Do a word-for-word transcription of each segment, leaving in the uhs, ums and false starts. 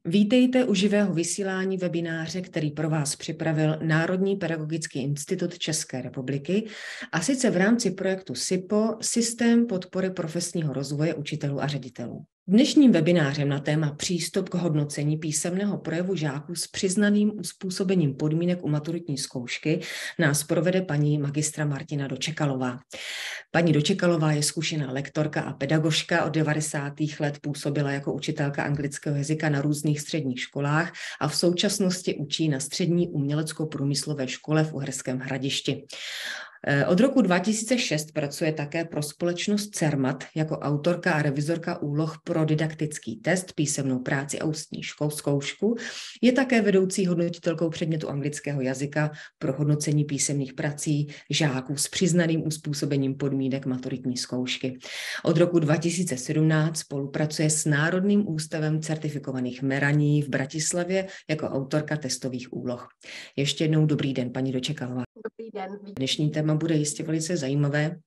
Vítejte u živého vysílání webináře, který pro vás připravil Národní pedagogický institut České republiky, a sice v rámci projektu S I P O, Systém podpory profesního rozvoje učitelů a ředitelů. Dnešním webinářem na téma přístup k hodnocení písemného projevu žáků s přiznaným uspůsobením podmínek u maturitní zkoušky nás provede paní magistra Martina Dočekalová. Paní Dočekalová je zkušená lektorka a pedagožka, od devadesátých let působila jako učitelka anglického jazyka na různých středních školách a v současnosti učí na střední umělecko-průmyslové škole v Uherském Hradišti. Od roku dva tisíce šest pracuje také pro společnost CERMAT jako autorka a revizorka úloh pro didaktický test, písemnou práci a ústní zkoušku. Je také vedoucí hodnotitelkou předmětu anglického jazyka pro hodnocení písemných prací žáků s přiznaným uspůsobením podmínek maturitní zkoušky. Od roku dva tisíce sedmnáct spolupracuje s Národním ústavem certifikovaných meraní v Bratislavě jako autorka testových úloh. Ještě jednou dobrý den, paní Dočekalová. Dobrý den. Dnešní téma bude jistě velice zajímavé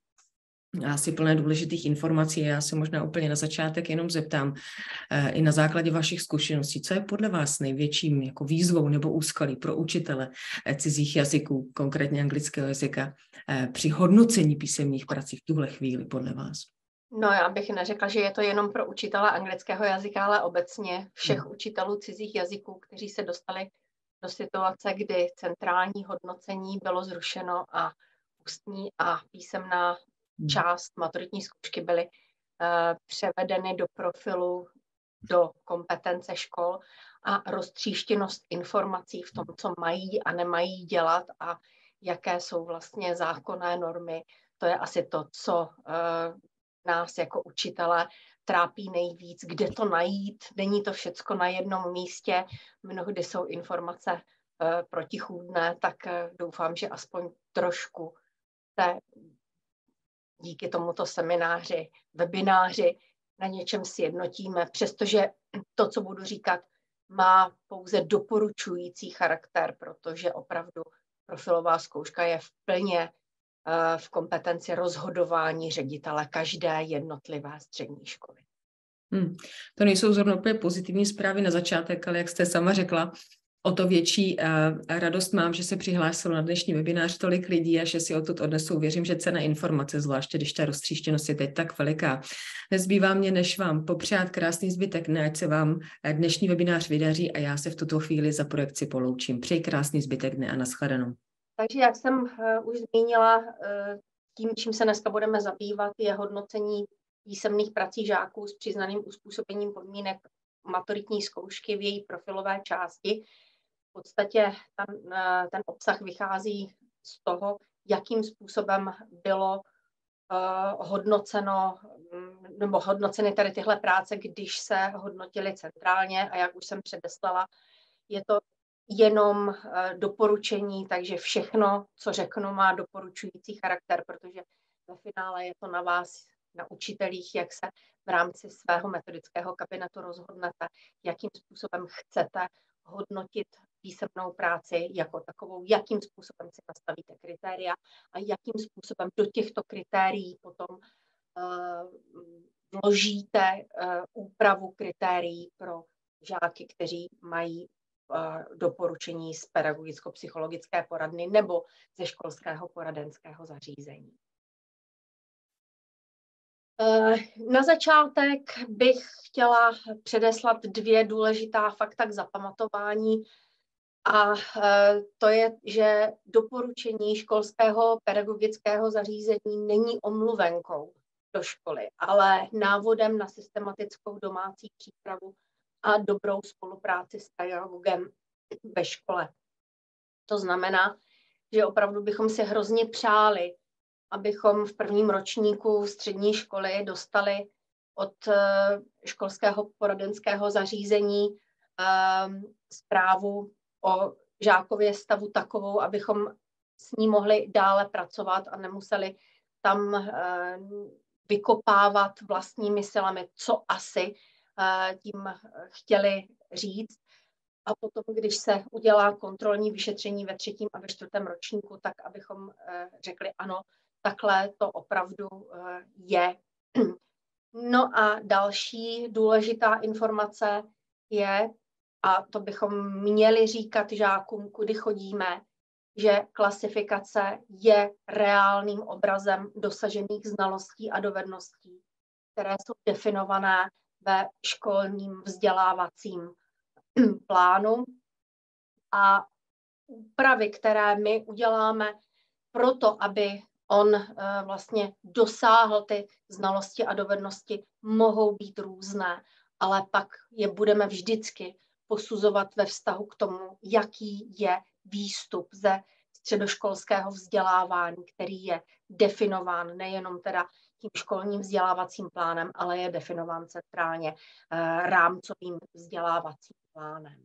a asi plné důležitých informací. Já se možná úplně na začátek jenom zeptám, eh, i na základě vašich zkušeností, co je podle vás největším jako výzvou nebo úskalí pro učitele eh, cizích jazyků, konkrétně anglického jazyka, eh, při hodnocení písemných prací v tuhle chvíli podle vás? No, já bych neřekla, že je to jenom pro učitele anglického jazyka, ale obecně všech hmm. učitelů cizích jazyků, kteří se dostali do situace, kdy centrální hodnocení bylo zrušeno a ústní a písemná část maturitní zkoušky byly uh, převedeny do profilu, do kompetence škol a roztříštěnost informací v tom, co mají a nemají dělat a jaké jsou vlastně zákonné normy. To je asi to, co uh, nás jako učitele trápí nejvíc, kde to najít. Není to všecko na jednom místě, mnohdy jsou informace uh, protichůdné, tak uh, doufám, že aspoň trošku te, díky tomuto semináři, webináři na něčem sjednotíme, přestože to, co budu říkat, má pouze doporučující charakter, protože opravdu profilová zkouška je v plně uh, v kompetenci rozhodování ředitele každé jednotlivé střední školy. Hmm. To nejsou zrovna úplně pozitivní zprávy na začátek, ale jak jste sama řekla, o to větší uh, radost mám, že se přihlásilo na dnešní webinář tolik lidí a že si odtud odnesou. Věřím, že cena informace, zvláště když ta roztříštěnost je teď tak veliká. Nezbývá mě, než vám popřát krásný zbytek dne, ať se vám dnešní webinář vydaří a já se v tuto chvíli za projekci poloučím. Přeji krásný zbytek dne a nashledanou. Takže jak jsem uh, už zmínila, uh, tím, čím se dneska budeme zabývat, je hodnocení písemných prací žáků s přiznaným uspůsobením podmínek maturitní zkoušky v její profilové části. V podstatě ten, ten obsah vychází z toho, jakým způsobem bylo uh, hodnoceno, nebo hodnoceny tady tyhle práce, když se hodnotily centrálně, a jak už jsem předeslala, je to jenom uh, doporučení, takže všechno, co řeknu, má doporučující charakter, protože ve finále je to na vás, na učitelích, jak se v rámci svého metodického kabinetu rozhodnete, jakým způsobem chcete hodnotit písemnou práci jako takovou, jakým způsobem si nastavíte kritéria a jakým způsobem do těchto kritérií potom uh, vložíte uh, úpravu kritérií pro žáky, kteří mají uh, doporučení z pedagogicko-psychologické poradny nebo ze školského poradenského zařízení. Na začátek bych chtěla předeslat dvě důležitá fakta k zapamatování, a to je, že doporučení školského pedagogického zařízení není omluvenkou do školy, ale návodem na systematickou domácí přípravu a dobrou spolupráci s pedagogem ve škole. To znamená, že opravdu bychom si hrozně přáli, abychom v prvním ročníku střední školy dostali od školského poradenského zařízení zprávu o žákově stavu takovou, abychom s ní mohli dále pracovat a nemuseli tam vykopávat vlastními silami, co asi tím chtěli říct. A potom, když se udělá kontrolní vyšetření ve třetím a ve čtvrtém ročníku, tak abychom řekli ano, takhle to opravdu je. No a další důležitá informace je, a to bychom měli říkat žákům, kudy chodíme, že klasifikace je reálným obrazem dosažených znalostí a dovedností, které jsou definované ve školním vzdělávacím plánu, a úpravy, které my uděláme proto, aby on vlastně dosáhl ty znalosti a dovednosti, mohou být různé, ale pak je budeme vždycky posuzovat ve vztahu k tomu, jaký je výstup ze středoškolského vzdělávání, který je definován nejenom teda tím školním vzdělávacím plánem, ale je definován centrálně rámcovým vzdělávacím plánem.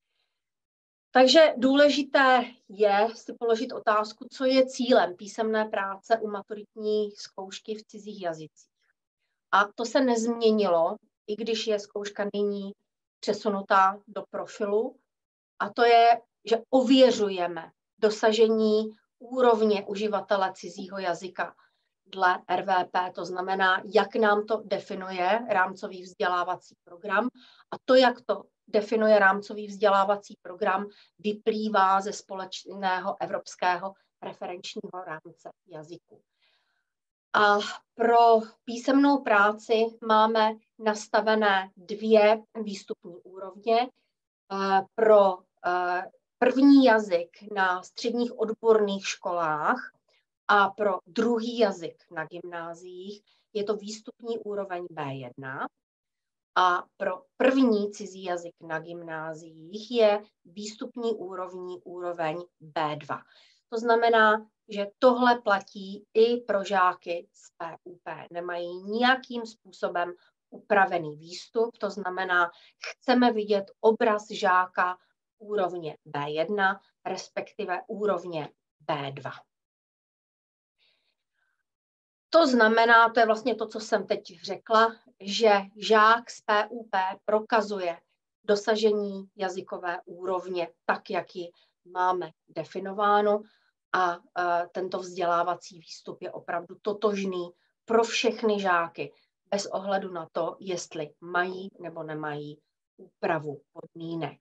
Takže důležité je si položit otázku, co je cílem písemné práce u maturitní zkoušky v cizích jazycích. A to se nezměnilo, i když je zkouška nyní přesunutá do profilu. A to je, že ověřujeme dosažení úrovně uživatele cizího jazyka dle R V P, to znamená, jak nám to definuje rámcový vzdělávací program, a to, jak to definuje rámcový vzdělávací program, vyplývá ze společného evropského referenčního rámce jazyku. A pro písemnou práci máme nastavené dvě výstupní úrovně. Pro první jazyk na středních odborných školách a pro druhý jazyk na gymnáziích je to výstupní úroveň B jedna. A pro první cizí jazyk na gymnáziích je výstupní úrovní úroveň B dva. To znamená, že tohle platí i pro žáky z P U P. Nemají nijakým způsobem upravený výstup, to znamená, chceme vidět obraz žáka úrovně B jedna, respektive úrovně B dva. To znamená, to je vlastně to, co jsem teď řekla, že žák z P U P prokazuje dosažení jazykové úrovně tak, jak ji máme definováno, a tento vzdělávací výstup je opravdu totožný pro všechny žáky, bez ohledu na to, jestli mají nebo nemají úpravu podmínek.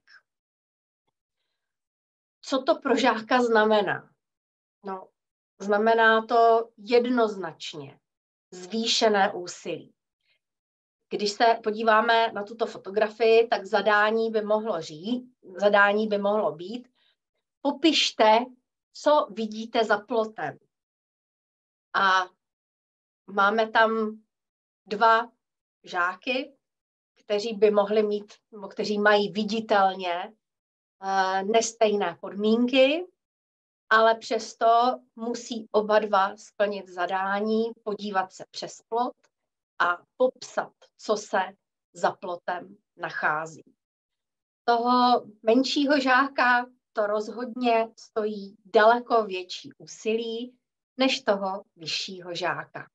Co to pro žáka znamená? No, znamená to jednoznačně zvýšené úsilí. Když se podíváme na tuto fotografii, tak zadání by mohlo říct, zadání by mohlo být, popište, co vidíte za plotem. A máme tam dva žáky, kteří by mohli mít, nebo kteří mají viditelně nestejné podmínky, ale přesto musí oba dva splnit zadání, podívat se přes plot a popsat, co se za plotem nachází. Toho menšího žáka to rozhodně stojí daleko větší úsilí než toho vyššího žáka.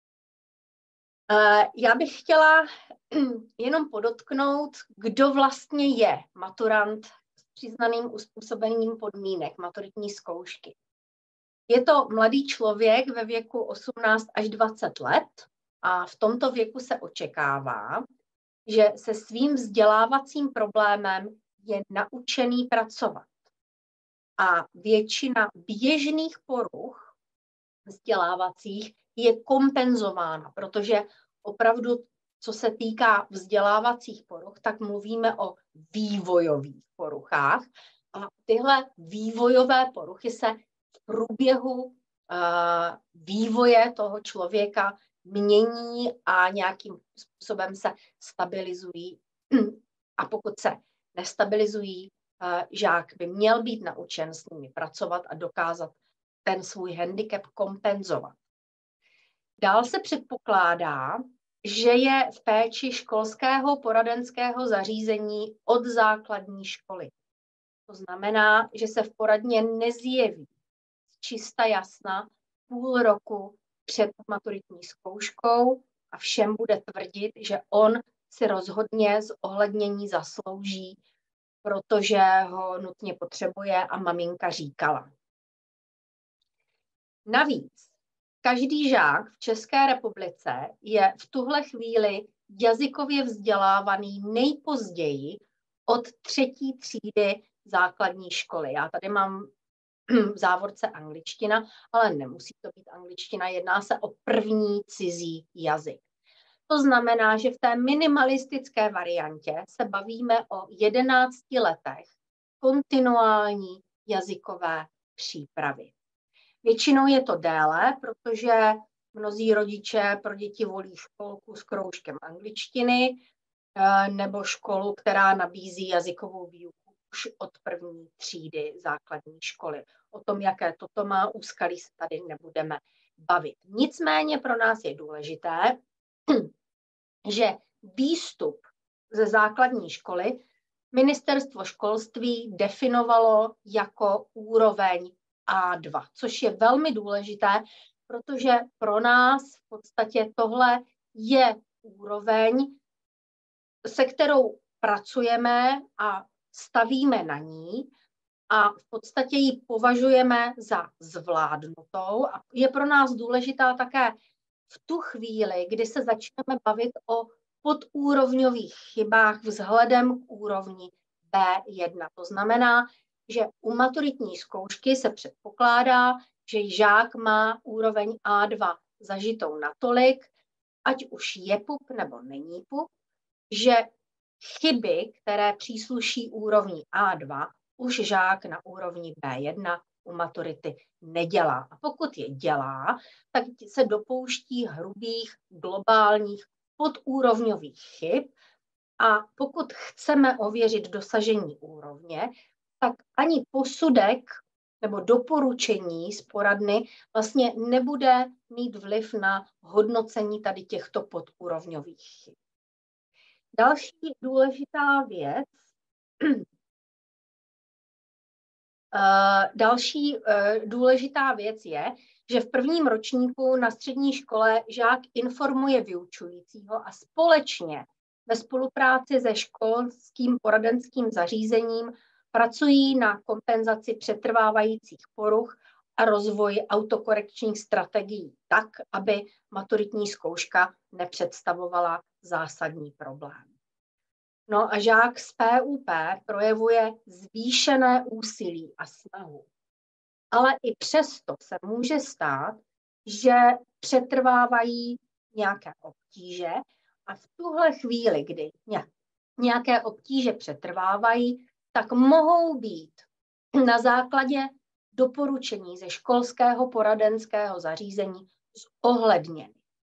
Já bych chtěla jenom podotknout, kdo vlastně je maturant s přiznaným uspůsobením podmínek maturitní zkoušky. Je to mladý člověk ve věku osmnáct až dvacet let a v tomto věku se očekává, že se svým vzdělávacím problémem je naučený pracovat. A většina běžných poruch vzdělávacích je kompenzována, protože opravdu, co se týká vzdělávacích poruch, tak mluvíme o vývojových poruchách. A tyhle vývojové poruchy se v průběhu uh, vývoje toho člověka mění a nějakým způsobem se stabilizují. A pokud se nestabilizují, uh, žák by měl být naučen s nimi pracovat a dokázat ten svůj handicap kompenzovat. Dál se předpokládá, že je v péči školského poradenského zařízení od základní školy. To znamená, že se v poradně nezjeví čista jasna půl roku před maturitní zkouškou a všem bude tvrdit, že on si rozhodně zohlednění zaslouží, protože ho nutně potřebuje a maminka říkala. Navíc každý žák v České republice je v tuhle chvíli jazykově vzdělávaný nejpozději od třetí třídy základní školy. Já tady mám v závorce angličtina, ale nemusí to být angličtina, jedná se o první cizí jazyk. To znamená, že v té minimalistické variantě se bavíme o jedenácti letech kontinuální jazykové přípravy. Většinou je to déle, protože mnozí rodiče pro děti volí školku s kroužkem angličtiny nebo školu, která nabízí jazykovou výuku už od první třídy základní školy. O tom, jaké toto má úskalí, se tady nebudeme bavit. Nicméně pro nás je důležité, že výstup ze základní školy Ministerstvo školství definovalo jako úroveň á dva, což je velmi důležité, protože pro nás v podstatě tohle je úroveň, se kterou pracujeme a stavíme na ní a v podstatě ji považujeme za zvládnutou a je pro nás důležitá také v tu chvíli, kdy se začneme bavit o podúrovňových chybách vzhledem k úrovni bé jedna. To znamená, že u maturitní zkoušky se předpokládá, že žák má úroveň á dva zažitou natolik, ať už je pup nebo není pup, že chyby, které přísluší úrovni á dva, už žák na úrovni bé jedna u maturity nedělá. A pokud je dělá, tak se dopouští hrubých globálních podúrovňových chyb a pokud chceme ověřit dosažení úrovně, tak ani posudek nebo doporučení z poradny vlastně nebude mít vliv na hodnocení tady těchto podúrovňových chyb. Další důležitá věc, Uh, další uh, důležitá věc je, že v prvním ročníku na střední škole žák informuje vyučujícího a společně ve spolupráci se školským poradenským zařízením pracují na kompenzaci přetrvávajících poruch a rozvoji autokorekčních strategií tak, aby maturitní zkouška nepředstavovala zásadní problém. No a žák z pé ú pé projevuje zvýšené úsilí a snahu. Ale i přesto se může stát, že přetrvávají nějaké obtíže a v tuhle chvíli, kdy nějaké obtíže přetrvávají, tak mohou být na základě doporučení ze školského poradenského zařízení zohledněny.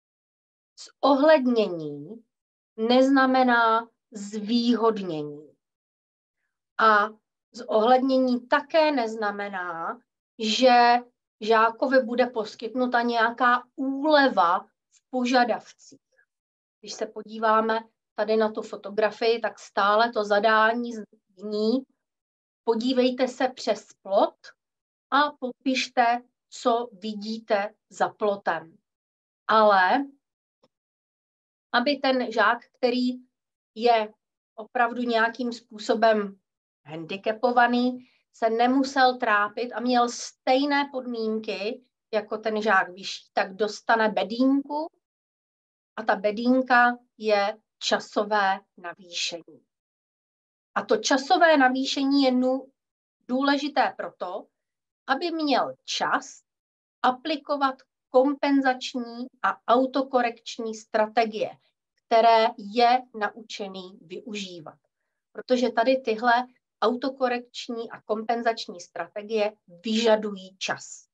Zohlednění neznamená zvýhodnění. A zohlednění také neznamená, že žákovi bude poskytnuta nějaká úleva v požadavcích. Když se podíváme tady na tu fotografii, tak stále to zadání zní: podívejte se přes plot a popište, co vidíte za plotem. Ale aby ten žák, který je opravdu nějakým způsobem handicapovaný, se nemusel trápit a měl stejné podmínky jako ten žák vyšší, tak dostane bedínku a ta bedínka je časové navýšení. A to časové navýšení je důležité proto, aby měl čas aplikovat kompenzační a autokorekční strategie, které je naučený využívat. Protože tady tyhle autokorekční a kompenzační strategie vyžadují čas.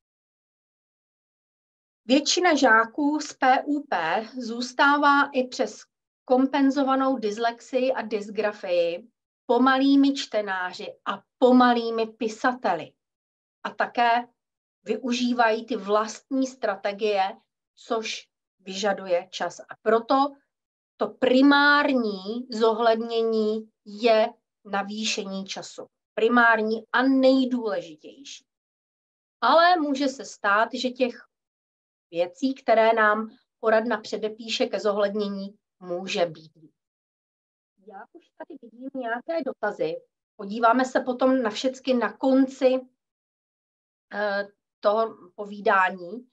Většina žáků z pé ú pé zůstává i přes kompenzovanou dyslexii a dysgrafii pomalými čtenáři a pomalými pisateli. A také využívají ty vlastní strategie, což vyžaduje čas. A proto to primární zohlednění je navýšení času. Primární a nejdůležitější. Ale může se stát, že těch věcí, které nám poradna předepíše ke zohlednění, může být. Já už tady vidím nějaké dotazy. Podíváme se potom na všechny na konci uh, toho povídání uh,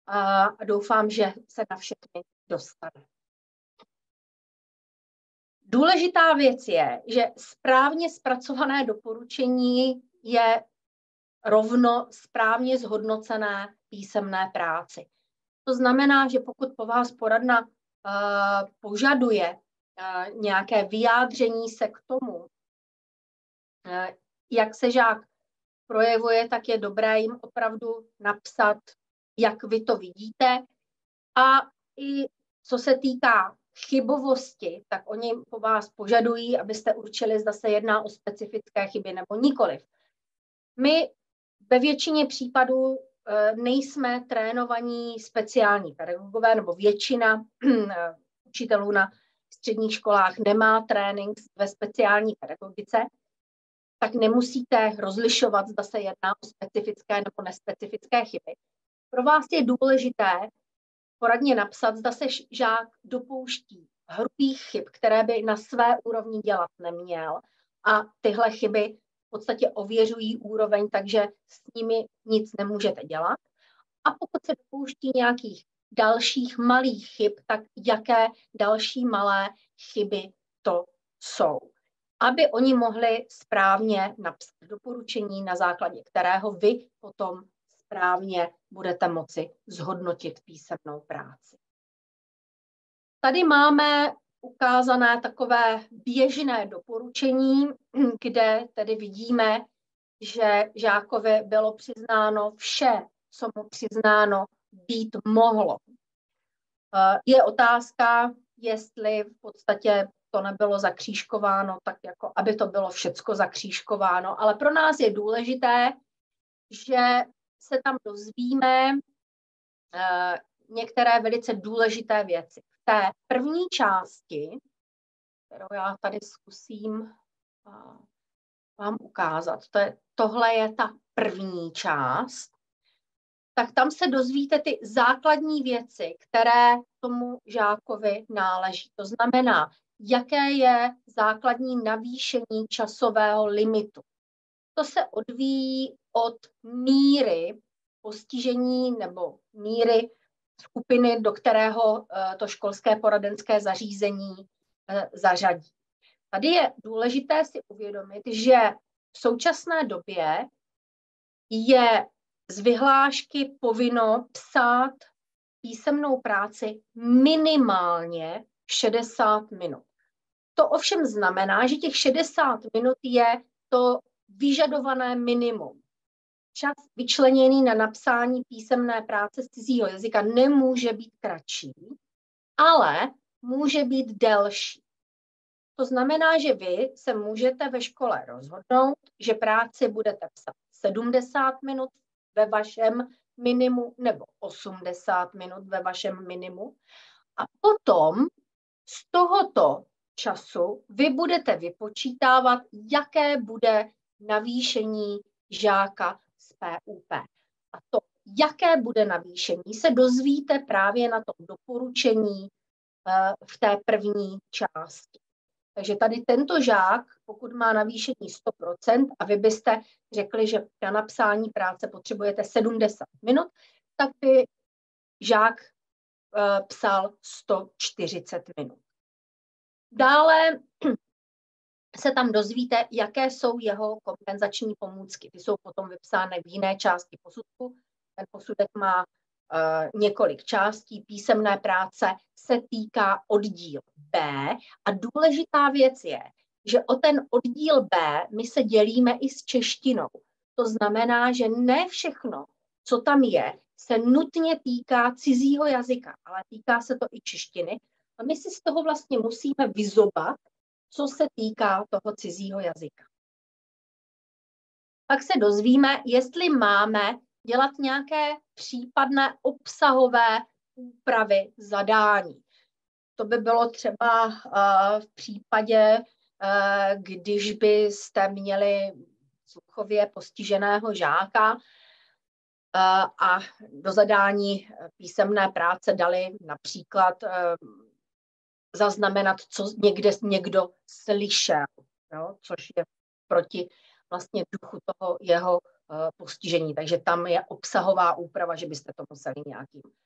a doufám, že se na všechny dostane. Důležitá věc je, že správně zpracované doporučení je rovno správně zhodnocené písemné práci. To znamená, že pokud po vás poradna uh, požaduje uh, nějaké vyjádření se k tomu, uh, jak se žák projevuje, tak je dobré jim opravdu napsat, jak vy to vidíte. A i co se týká chybovosti, tak oni po vás požadují, abyste určili, zda se jedná o specifické chyby nebo nikoliv. My ve většině případů nejsme trénovaní speciální pedagogové, nebo většina učitelů na středních školách nemá trénink ve speciální pedagogice, tak nemusíte rozlišovat, zda se jedná o specifické nebo nespecifické chyby. Pro vás je důležité poradně napsat, zda se žák dopouští hrubých chyb, které by na své úrovni dělat neměl, a tyhle chyby v podstatě ověřují úroveň, takže s nimi nic nemůžete dělat. A pokud se dopouští nějakých dalších malých chyb, tak jaké další malé chyby to jsou, aby oni mohli správně napsat doporučení, na základě kterého vy potom správně budete moci zhodnotit písemnou práci. Tady máme ukázané takové běžné doporučení, kde tedy vidíme, že žákovi bylo přiznáno vše, co mu přiznáno být mohlo. Je otázka, jestli v podstatě to nebylo zakřížkováno, tak jako aby to bylo všecko zakřížkováno, ale pro nás je důležité, že se tam dozvíme uh, některé velice důležité věci. V té první části, kterou já tady zkusím uh, vám ukázat, to je, tohle je ta první část, tak tam se dozvíte ty základní věci, které tomu žákovi náleží. To znamená, jaké je základní navýšení časového limitu. To se odvíjí od míry postižení nebo míry skupiny, do kterého to školské poradenské zařízení zařadí. Tady je důležité si uvědomit, že v současné době je z vyhlášky povinno psát písemnou práci minimálně šedesát minut. To ovšem znamená, že těch šedesát minut je to vyžadované minimum. Čas vyčleněný na napsání písemné práce z cizího jazyka nemůže být kratší, ale může být delší. To znamená, že vy se můžete ve škole rozhodnout, že práci budete psat sedmdesát minut ve vašem minimu nebo osmdesát minut ve vašem minimu a potom z tohoto času vy budete vypočítávat, jaké bude navýšení žáka z P U P. A to, jaké bude navýšení, se dozvíte právě na tom doporučení v té první části. Takže tady tento žák, pokud má navýšení sto procent a vy byste řekli, že na napsání práce potřebujete sedmdesát minut, tak by žák uh, psal sto čtyřicet minut. Dále se tam dozvíte, jaké jsou jeho kompenzační pomůcky. Ty jsou potom vypsány v jiné části posudku. Ten posudek má uh, několik částí. Písemné práce se týká oddíl B a důležitá věc je, že o ten oddíl B my se dělíme i s češtinou. To znamená, že ne všechno, co tam je, se nutně týká cizího jazyka, ale týká se to i češtiny. A my si z toho vlastně musíme vyzobat, co se týká toho cizího jazyka. Pak se dozvíme, jestli máme dělat nějaké případné obsahové úpravy zadání. To by bylo třeba uh, v případě, uh, když byste měli sluchově postiženého žáka uh, a do zadání písemné práce dali například uh, zaznamenat, co někde někdo slyšel, jo, což je proti vlastně duchu toho jeho uh, postižení. Takže tam je obsahová úprava, že byste to museli nějakým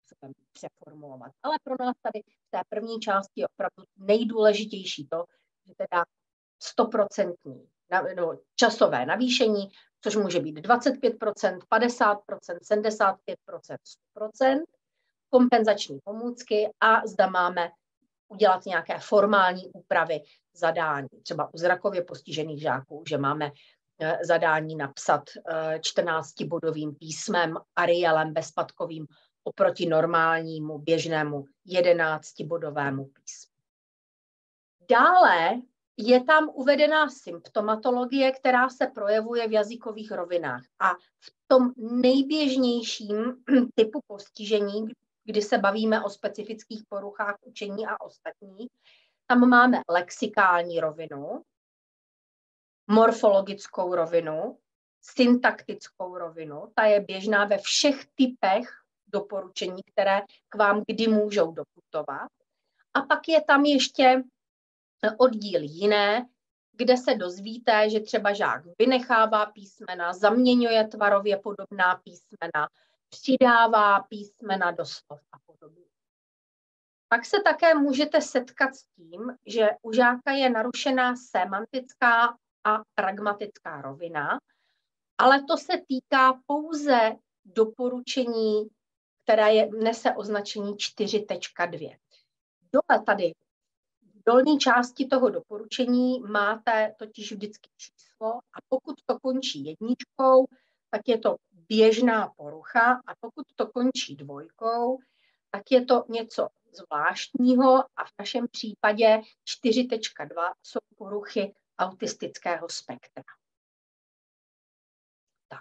způsobem přeformulovat. Ale pro nás tady v té první části je opravdu nejdůležitější to, že teda stoprocentní no, časové navýšení, což může být dvacet pět procent, padesát procent, sedmdesát pět procent, sto procent, kompenzační pomůcky a zda máme udělat nějaké formální úpravy zadání. Třeba u zrakově postižených žáků, že máme zadání napsat čtrnáctibodovým písmem Arielem bezpadkovým oproti normálnímu běžnému jedenáctibodovému písmu. Dále je tam uvedená symptomatologie, která se projevuje v jazykových rovinách. A v tom nejběžnějším typu postižení, kdy se bavíme o specifických poruchách učení a ostatní, tam máme lexikální rovinu, morfologickou rovinu, syntaktickou rovinu. Ta je běžná ve všech typech doporučení, které k vám kdy můžou doputovat. A pak je tam ještě oddíl jiné, kde se dozvíte, že třeba žák vynechává písmena, zaměňuje tvarově podobná písmena, přidává písmena do slov a podobně. Pak se také můžete setkat s tím, že u žáka je narušená semantická a pragmatická rovina, ale to se týká pouze doporučení, které je, nese označení čtyři tečka dvě. Dole tady v dolní části toho doporučení máte totiž vždycky číslo a pokud to končí jedničkou, tak je to běžná porucha a pokud to končí dvojkou, tak je to něco zvláštního a v našem případě čtyři tečka dva jsou poruchy autistického spektra. Tak.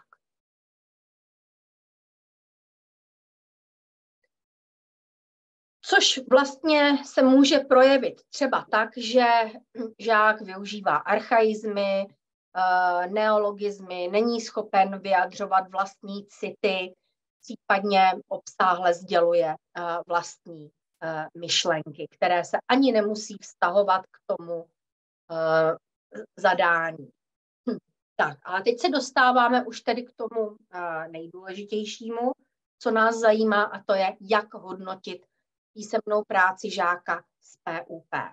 Což vlastně se může projevit třeba tak, že žák využívá archaizmy, neologizmy, není schopen vyjadřovat vlastní city, případně obsáhle sděluje vlastní myšlenky, které se ani nemusí vztahovat k tomu zadání. Hm. Tak, ale teď se dostáváme už tedy k tomu nejdůležitějšímu, co nás zajímá, a to je, jak hodnotit písemnou práci žáka z P U P.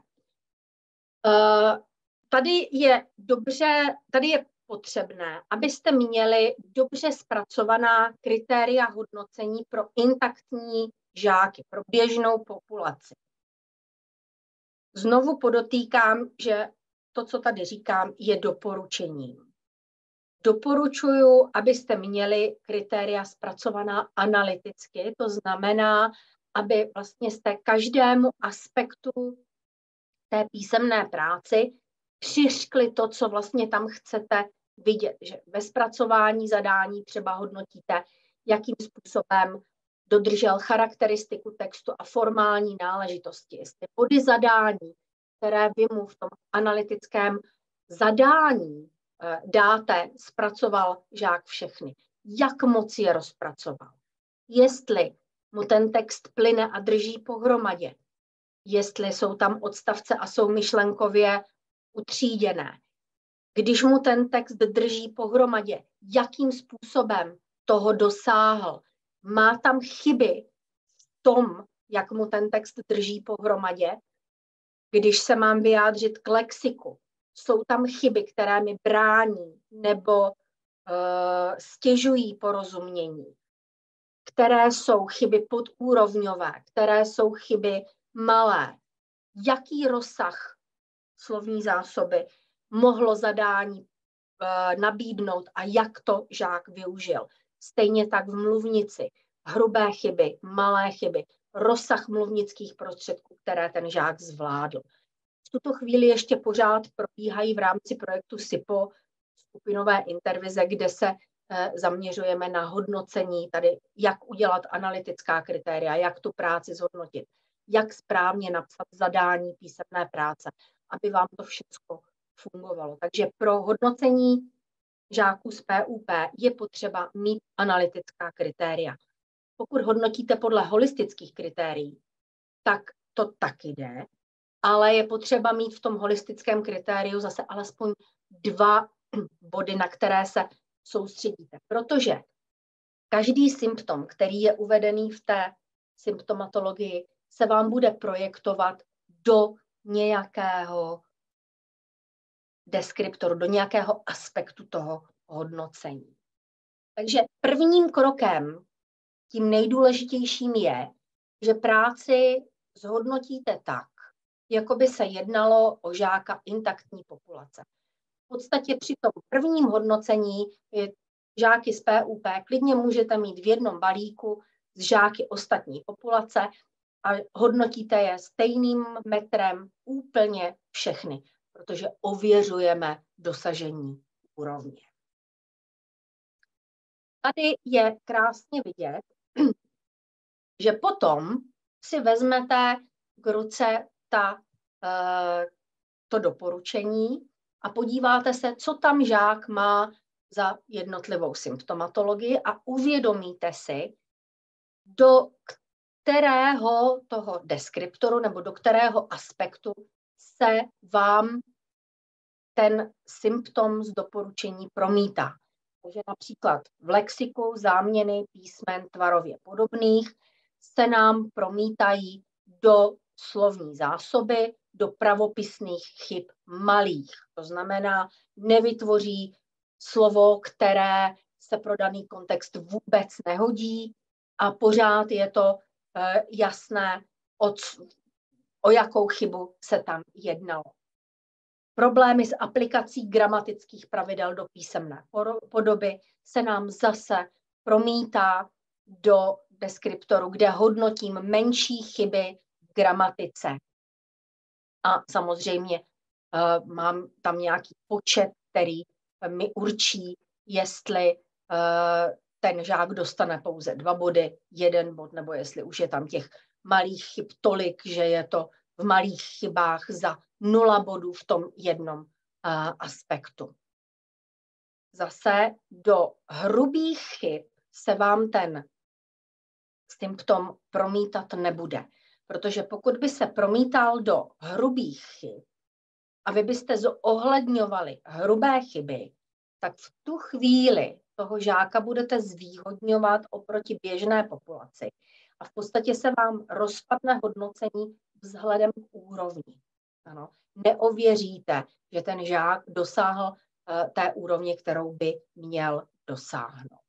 Tady je dobře, tady je potřebné, abyste měli dobře zpracovaná kritéria hodnocení pro intaktní žáky, pro běžnou populaci. Znovu podotýkám, že to, co tady říkám, je doporučením. Doporučuji, abyste měli kritéria zpracovaná analyticky, to znamená, aby vlastně jste každému aspektu té písemné práci přiřkli to, co vlastně tam chcete vidět. Že ve zpracování zadání třeba hodnotíte, jakým způsobem dodržel charakteristiku textu a formální náležitosti. Jestli body zadání, které vy mu v tom analytickém zadání dáte, zpracoval žák všechny. Jak moc je rozpracoval. Jestli mu ten text plyne a drží pohromadě. Jestli jsou tam odstavce a jsou myšlenkově utříděné. Když mu ten text drží pohromadě, jakým způsobem toho dosáhl. Má tam chyby v tom, jak mu ten text drží pohromadě. Když se mám vyjádřit k lexiku, jsou tam chyby, které mi brání nebo uh, stěžují porozumění, které jsou chyby podúrovňové, které jsou chyby malé. Jaký rozsah slovní zásoby mohlo zadání uh, nabídnout a jak to žák využil. Stejně tak v mluvnici. Hrubé chyby, malé chyby, rozsah mluvnických prostředků, které ten žák zvládl. V tuto chvíli ještě pořád probíhají v rámci projektu S I P O skupinové intervize, kde se eh, zaměřujeme na hodnocení, tady jak udělat analytická kritéria, jak tu práci zhodnotit, jak správně napsat zadání písemné práce, aby vám to všechno fungovalo. Takže pro hodnocení žáků z P U P je potřeba mít analytická kritéria. Pokud hodnotíte podle holistických kritérií, tak to taky jde, ale je potřeba mít v tom holistickém kritériu zase alespoň dva body, na které se soustředíte. Protože každý symptom, který je uvedený v té symptomatologii, se vám bude projektovat do nějakého deskriptoru, do nějakého aspektu toho hodnocení. Takže prvním krokem, tím nejdůležitějším je, že práci zhodnotíte tak, jako by se jednalo o žáka intaktní populace. V podstatě při tom prvním hodnocení je žáky z P U P klidně můžete mít v jednom balíku s žáky ostatní populace a hodnotíte je stejným metrem úplně všechny, protože ověřujeme dosažení úrovně. Tady je krásně vidět, že potom si vezmete k ruce ta, to doporučení a podíváte se, co tam žák má za jednotlivou symptomatologii a uvědomíte si, do kterého toho deskriptoru nebo do kterého aspektu se vám ten symptom z doporučení promítá. Takže například v lexiku záměny písmen tvarově podobných se nám promítají do slovní zásoby, do pravopisných chyb malých. To znamená, nevytvoří slovo, které se pro daný kontext vůbec nehodí a pořád je to eh, jasné, o, o jakou chybu se tam jednalo. Problémy s aplikací gramatických pravidel do písemné podoby se nám zase promítá do deskriptoru, kde hodnotím menší chyby v gramatice. A samozřejmě uh, mám tam nějaký počet, který mi určí, jestli uh, ten žák dostane pouze dva body, jeden bod, nebo jestli už je tam těch malých chyb tolik, že je to v malých chybách za nula bodů v tom jednom uh, aspektu. Zase do hrubých chyb se vám ten symptom promítat nebude. Protože pokud by se promítal do hrubých chyb a vy byste zohledňovali hrubé chyby, tak v tu chvíli toho žáka budete zvýhodňovat oproti běžné populaci. A v podstatě se vám rozpadne hodnocení vzhledem k úrovni. Ano. Neověříte, že ten žák dosáhl uh, té úrovně, kterou by měl dosáhnout.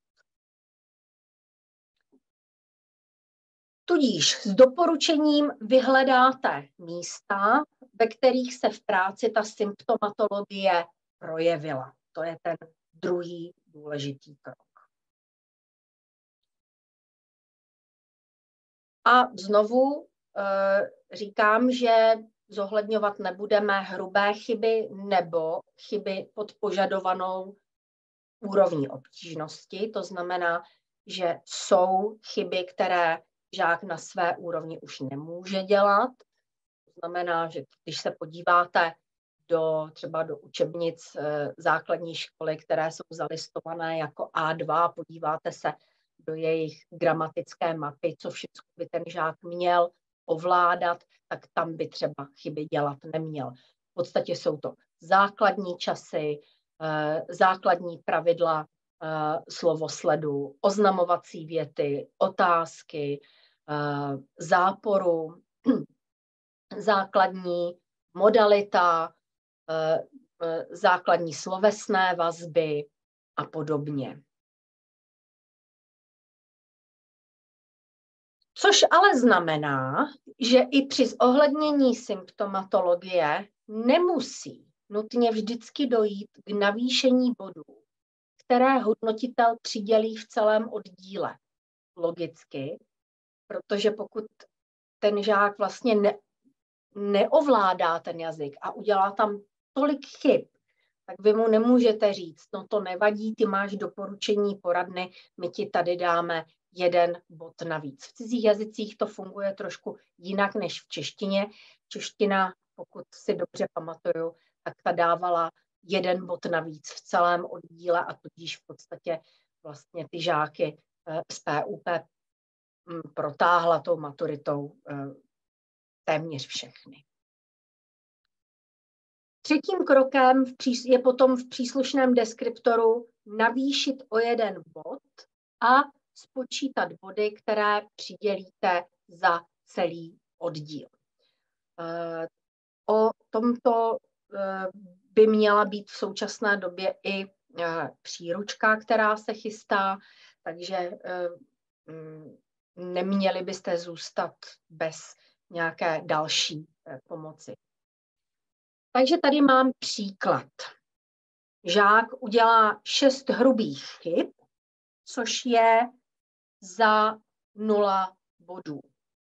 Tudíž s doporučením vyhledáte místa, ve kterých se v práci ta symptomatologie projevila. To je ten druhý důležitý krok. A znovu e, říkám, že zohledňovat nebudeme hrubé chyby nebo chyby pod požadovanou úrovní obtížnosti. To znamená, že jsou chyby, které žák na své úrovni už nemůže dělat. To znamená, že když se podíváte do, třeba do učebnic e, základní školy, které jsou zalistované jako A dva, podíváte se do jejich gramatické mapy, co všechno by ten žák měl ovládat, tak tam by třeba chyby dělat neměl. V podstatě jsou to základní časy, e, základní pravidla e, slovosledu, oznamovací věty, otázky, záporu, základní modalita, základní slovesné vazby a podobně. Což ale znamená, že i při zohlednění symptomatologie nemusí nutně vždycky dojít k navýšení bodů, které hodnotitel přidělí v celém oddíle. Logicky, protože pokud ten žák vlastně ne, neovládá ten jazyk a udělá tam tolik chyb, tak vy mu nemůžete říct, no to nevadí, ty máš doporučení poradny, my ti tady dáme jeden bod navíc. V cizích jazycích to funguje trošku jinak než v češtině. Čeština, pokud si dobře pamatuju, tak ta dávala jeden bod navíc v celém oddíle a tudíž v podstatě vlastně ty žáky z P U P protáhla tou maturitou téměř všechny. Třetím krokem je potom v příslušném deskriptoru navýšit o jeden bod a spočítat body, které přidělíte za celý oddíl. O tomto by měla být v současné době i příručka, která se chystá, takže neměli byste zůstat bez nějaké další pomoci. Takže tady mám příklad. Žák udělá šest hrubých chyb, což je za nula bodů.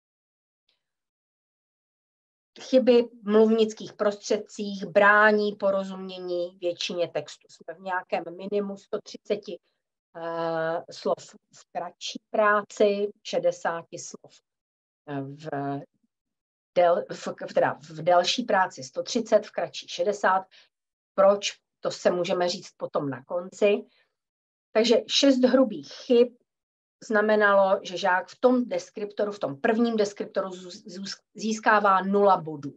Chyby v mluvnických prostředcích brání porozumění většině textu. Jsme v nějakém minimu sto třicet uh, slov v kratší práci, šedesát slov v, del, v, teda v delší práci sto třicet, v kratší šedesát. Proč? To se můžeme říct potom na konci. Takže šest hrubých chyb znamenalo, že žák v tom deskriptoru, v tom prvním deskriptoru získává nula bodů.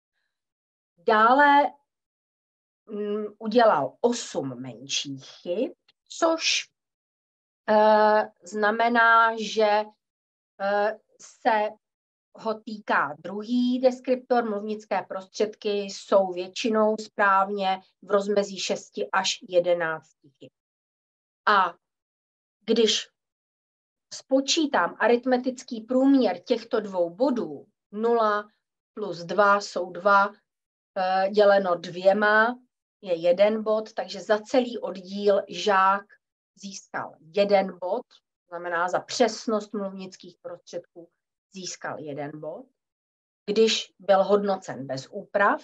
Dále um, udělal osm menších chyb, což uh, znamená, že uh, se ho týká druhý deskriptor. Mluvnické prostředky jsou většinou správně v rozmezí šesti až jedenácti chyb. A když spočítám aritmetický průměr těchto dvou bodů, nula plus dva jsou dva, děleno dvěma je jeden bod, takže za celý oddíl žák získal jeden bod, znamená za přesnost mluvnických prostředků získal jeden bod. Když byl hodnocen bez úprav,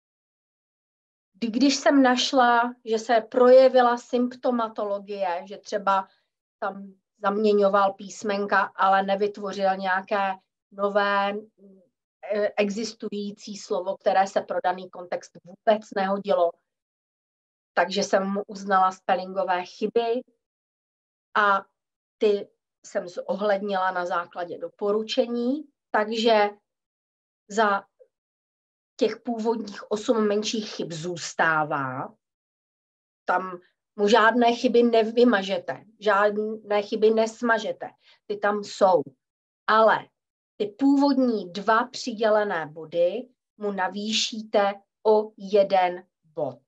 když jsem našla, že se projevila symptomatologie, že třeba tam zaměňoval písmenka, ale nevytvořil nějaké nové existující slovo, které se pro daný kontext vůbec nehodilo. Takže jsem mu uznala spellingové chyby a ty jsem zohlednila na základě doporučení, takže za těch původních osm menších chyb zůstává. Tam mu žádné chyby nevymažete, žádné chyby nesmažete, ty tam jsou. Ale ty původní dva přidělené body mu navýšíte o jeden bod.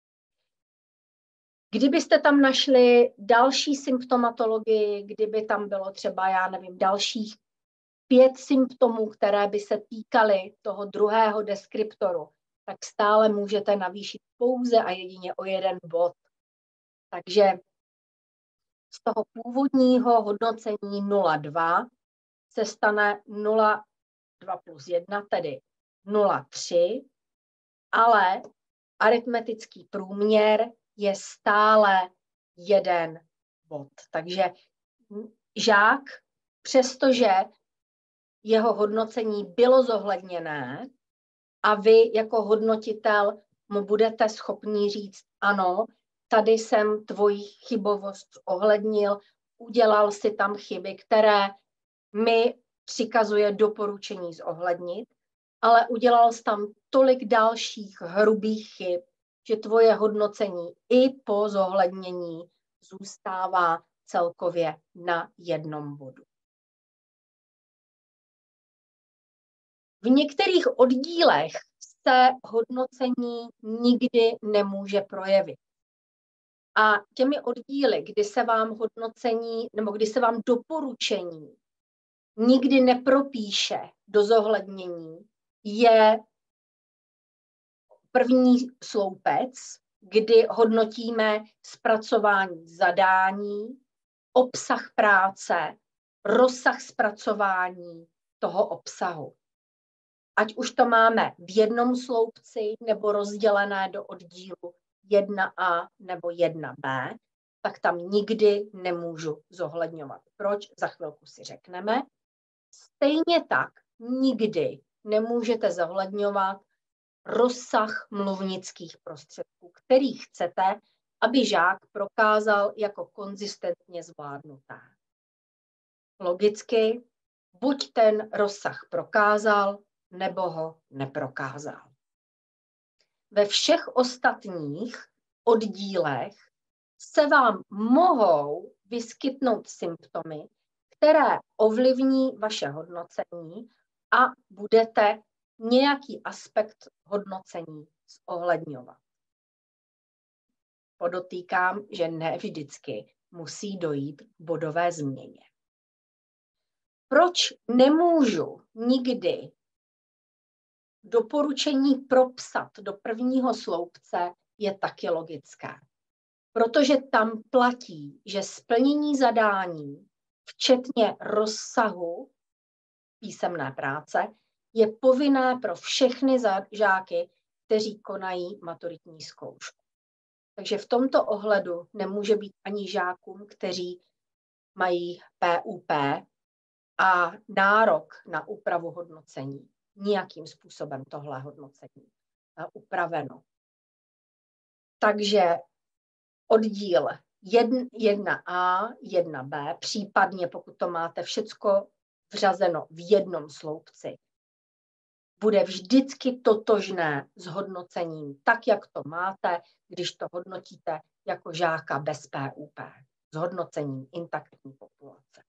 Kdybyste tam našli další symptomatologii, kdyby tam bylo třeba, já nevím, dalších pět symptomů, které by se týkaly toho druhého deskriptoru, tak stále můžete navýšit pouze a jedině o jeden bod. Takže z toho původního hodnocení nula dva se stane nula dva plus jedna, tedy nula tři, ale aritmetický průměr je stále jeden bod. Takže žák, přestože jeho hodnocení bylo zohledněné a vy jako hodnotitel mu budete schopni říct, ano, tady jsem tvoji chybovost ohlednil, udělal si tam chyby, které mi přikazuje doporučení zohlednit, ale udělal jsi tam tolik dalších hrubých chyb, že tvoje hodnocení i po zohlednění zůstává celkově na jednom bodu. V některých oddílech se hodnocení nikdy nemůže projevit. A těmi oddíly, kdy se vám hodnocení, nebo kdy se vám doporučení nikdy nepropíše do zohlednění, je první sloupec, kdy hodnotíme zpracování zadání, obsah práce, rozsah zpracování toho obsahu. Ať už to máme v jednom sloupci nebo rozdělené do oddílu jedna A nebo jedna B, tak tam nikdy nemůžu zohledňovat. Proč? Za chvilku si řekneme. Stejně tak nikdy nemůžete zohledňovat rozsah mluvnických prostředků, který chcete, aby žák prokázal jako konzistentně zvládnutá. Logicky, buď ten rozsah prokázal, nebo ho neprokázal. Ve všech ostatních oddílech se vám mohou vyskytnout symptomy, které ovlivní vaše hodnocení a budete nějaký aspekt hodnocení zohledňovat. Podotýkám, že ne vždycky musí dojít k bodové změně. Proč nemůžu nikdy doporučení propsat do prvního sloupce, je taky logické. Protože tam platí, že splnění zadání, včetně rozsahu písemné práce, je povinné pro všechny žáky, kteří konají maturitní zkoušku. Takže v tomto ohledu nemůže být ani žákům, kteří mají P U P a nárok na úpravu hodnocení. Nijakým způsobem tohle hodnocení upraveno. Takže oddíl jedna A, jedna B, případně pokud to máte všecko vřazeno v jednom sloupci, bude vždycky totožné s hodnocením, tak jak to máte, když to hodnotíte jako žáka bez P U P, s hodnocením intaktní populace.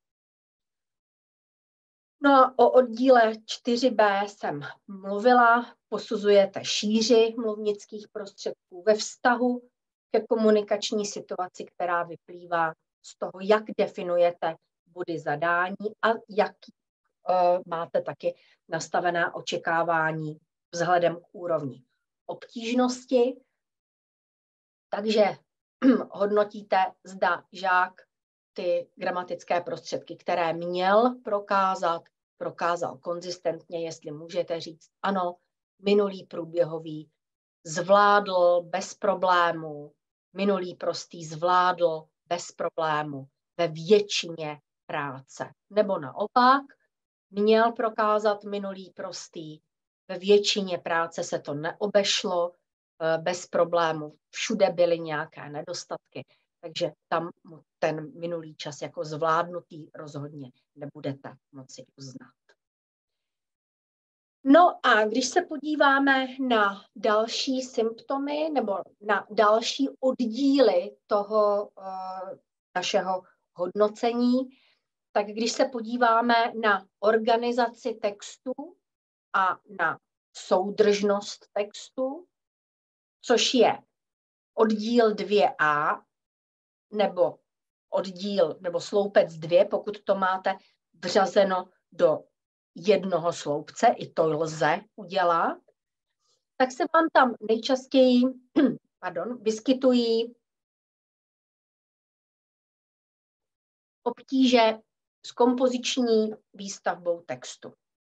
No a o oddíle čtyři B jsem mluvila, posuzujete šíři mluvnických prostředků ve vztahu ke komunikační situaci, která vyplývá z toho, jak definujete body zadání a jak uh, máte taky nastavená očekávání vzhledem k úrovni obtížnosti. Takže hodnotíte, zda žák ty gramatické prostředky, které měl prokázat, prokázal konzistentně, jestli můžete říct, ano, minulý průběhový zvládl bez problému, minulý prostý zvládl bez problému ve většině práce. Nebo naopak, měl prokázat minulý prostý, ve většině práce se to neobešlo bez problému, všude byly nějaké nedostatky, takže tam ten minulý čas jako zvládnutý rozhodně nebudete moci uznat. No a když se podíváme na další symptomy nebo na další oddíly toho uh, našeho hodnocení, tak když se podíváme na organizaci textu a na soudržnost textu, což je oddíl dvě A nebo oddíl nebo sloupec dva, pokud to máte vřazeno do jednoho sloupce, i to lze udělat, tak se vám tam nejčastěji pardon, vyskytují obtíže s kompoziční výstavbou textu.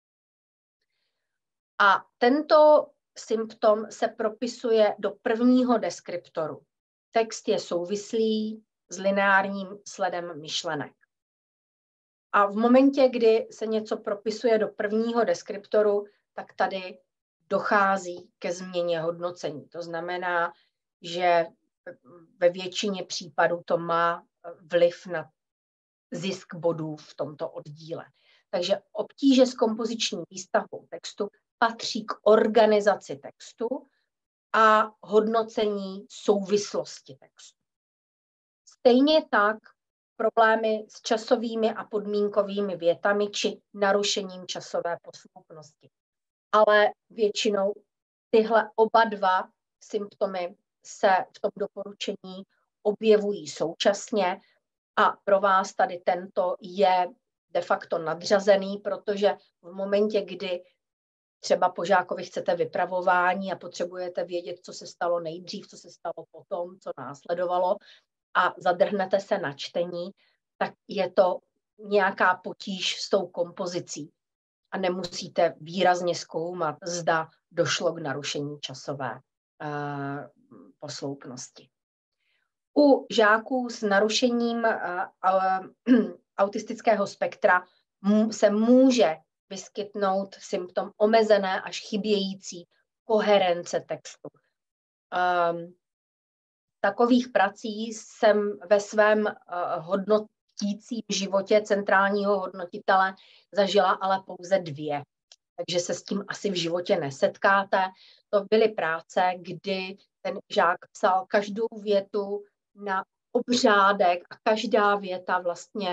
A tento symptom se propisuje do prvního deskriptoru. Text je souvislý s lineárním sledem myšlenek. A v momentě, kdy se něco propisuje do prvního deskriptoru, tak tady dochází ke změně hodnocení. To znamená, že ve většině případů to má vliv na zisk bodů v tomto oddíle. Takže obtíže s kompoziční výstavbou textu patří k organizaci textu a hodnocení souvislosti textu. Stejně tak problémy s časovými a podmínkovými větami či narušením časové posloupnosti. Ale většinou tyhle oba dva symptomy se v tom doporučení objevují současně a pro vás tady tento je de facto nadřazený, protože v momentě, kdy třeba po žákovi chcete vypravování a potřebujete vědět, co se stalo nejdřív, co se stalo potom, co následovalo a zadrhnete se na čtení, tak je to nějaká potíž s tou kompozicí a nemusíte výrazně zkoumat, zda došlo k narušení časové uh, posloupnosti. U žáků s narušením uh, uh, autistického spektra se může vyskytnout symptom omezené až chybějící koherence textu. Um, takových prací jsem ve svém uh, hodnotícím životě centrálního hodnotitele zažila ale pouze dvě. Takže se s tím asi v životě nesetkáte. To byly práce, kdy ten žák psal každou větu na obřádek a každá věta vlastně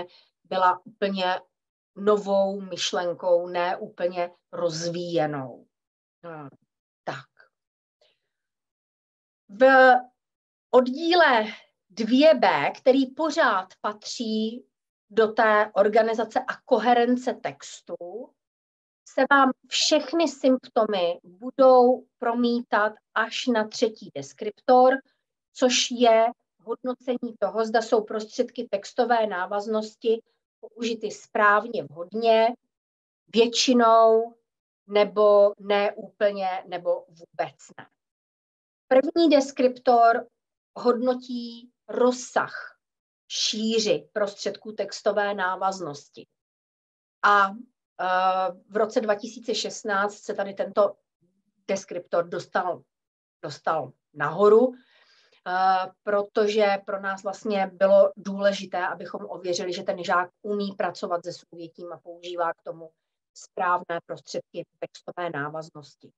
byla úplně novou myšlenkou, ne úplně rozvíjenou. No, tak. V oddíle dvě bé, který pořád patří do té organizace a koherence textu, se vám všechny symptomy budou promítat až na třetí deskriptor, což je hodnocení toho, zda jsou prostředky textové návaznosti použity správně, vhodně, většinou, nebo ne úplně, nebo vůbec ne. První deskriptor hodnotí rozsah, šíři prostředků textové návaznosti. A v roce dva tisíce šestnáct se tady tento deskriptor dostal, dostal nahoru, protože pro nás vlastně bylo důležité, abychom ověřili, že ten žák umí pracovat se souvětím a používá k tomu správné prostředky textové návaznosti.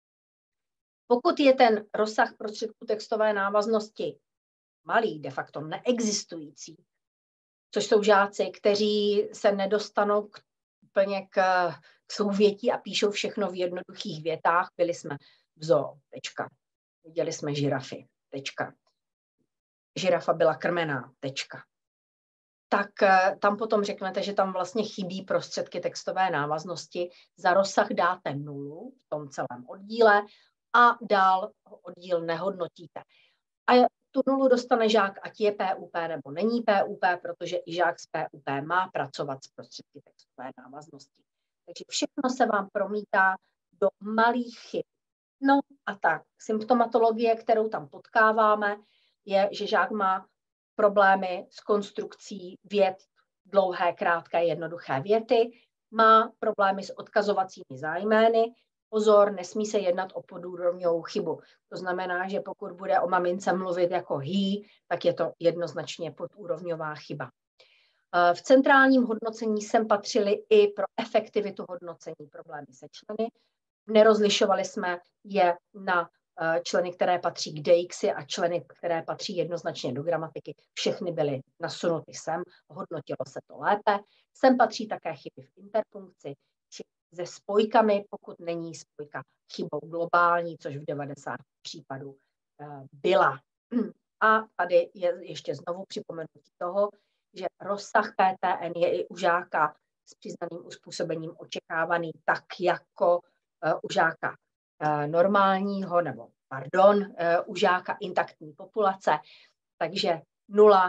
Pokud je ten rozsah prostředků textové návaznosti malý, de facto neexistující, což jsou žáci, kteří se nedostanou k, úplně k, k souvětí a píšou všechno v jednoduchých větách. Byli jsme v zoo, tečka. Viděli jsme žirafy, tečka. Žirafa byla krmená, tečka. Tak tam potom řeknete, že tam vlastně chybí prostředky textové návaznosti. Za rozsah dáte nulu v tom celém oddíle a dál oddíl nehodnotíte. A tu nulu dostane žák, ať je P U P nebo není P U P, protože i žák z P U P má pracovat s prostředky textové návaznosti. Takže všechno se vám promítá do malých chyb. No a tak, symptomatologie, kterou tam potkáváme, je, že žák má problémy s konstrukcí vět, dlouhé, krátké, jednoduché věty, má problémy s odkazovacími zájmény. Pozor, nesmí se jednat o podúrovňovou chybu. To znamená, že pokud bude o mamince mluvit jako he, tak je to jednoznačně podúrovňová chyba. V centrálním hodnocení sem patřily i pro efektivitu hodnocení problémy se členy. Nerozlišovali jsme je na členy, které patří k D X a členy, které patří jednoznačně do gramatiky. Všechny byly nasunuty sem, hodnotilo se to lépe. Sem patří také chyby v interpunkci, či se spojkami, pokud není spojka chybou globální, což v devadesáti případů byla. A tady je ještě znovu připomenutí toho, že rozsah P T N je i u žáka s přiznaným uspůsobením očekávaný tak jako u žáka normálního, nebo pardon, u žáka intaktní populace, takže nula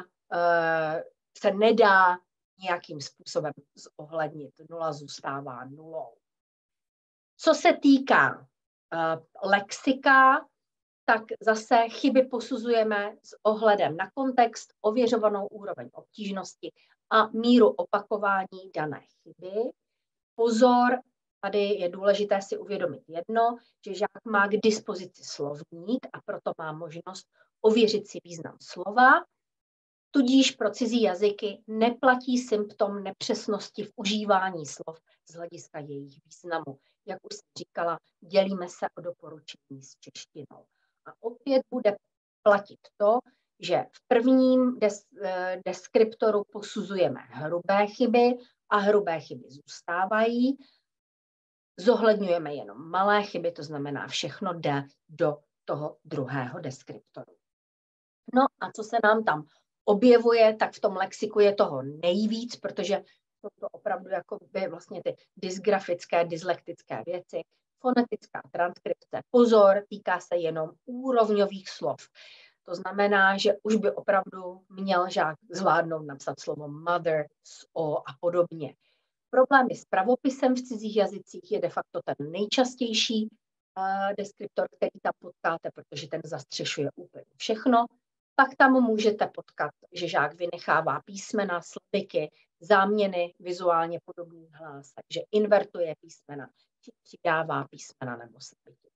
se nedá nějakým způsobem zohlednit. Nula zůstává nulou. Co se týká uh, lexika, tak zase chyby posuzujeme s ohledem na kontext, ověřovanou úroveň obtížnosti a míru opakování dané chyby. Pozor, tady je důležité si uvědomit jedno, že žák má k dispozici slovník a proto má možnost ověřit si význam slova. Tudíž pro cizí jazyky neplatí symptom nepřesnosti v užívání slov z hlediska jejich významu. Jak už jsem říkala, dělíme se o doporučení s češtinou. A opět bude platit to, že v prvním des, deskriptoru posuzujeme hrubé chyby a hrubé chyby zůstávají. Zohledňujeme jenom malé chyby, to znamená, všechno jde do toho druhého deskriptoru. No a co se nám tam objevuje, tak v tom lexiku je toho nejvíc, protože jsou to opravdu jako by vlastně ty dysgrafické, dyslektické věci, fonetická transkripce. Pozor, týká se jenom úrovňových slov. To znamená, že už by opravdu měl žák zvládnout napsat slovo mother, o a podobně. Problémy s pravopisem v cizích jazycích je de facto ten nejčastější uh, deskriptor, který tam potkáte, protože ten zastřešuje úplně všechno. Pak tam můžete potkat, že žák vynechává písmena, slabiky, záměny vizuálně podobných hlás, takže invertuje písmena, či přidává písmena nebo slabiky.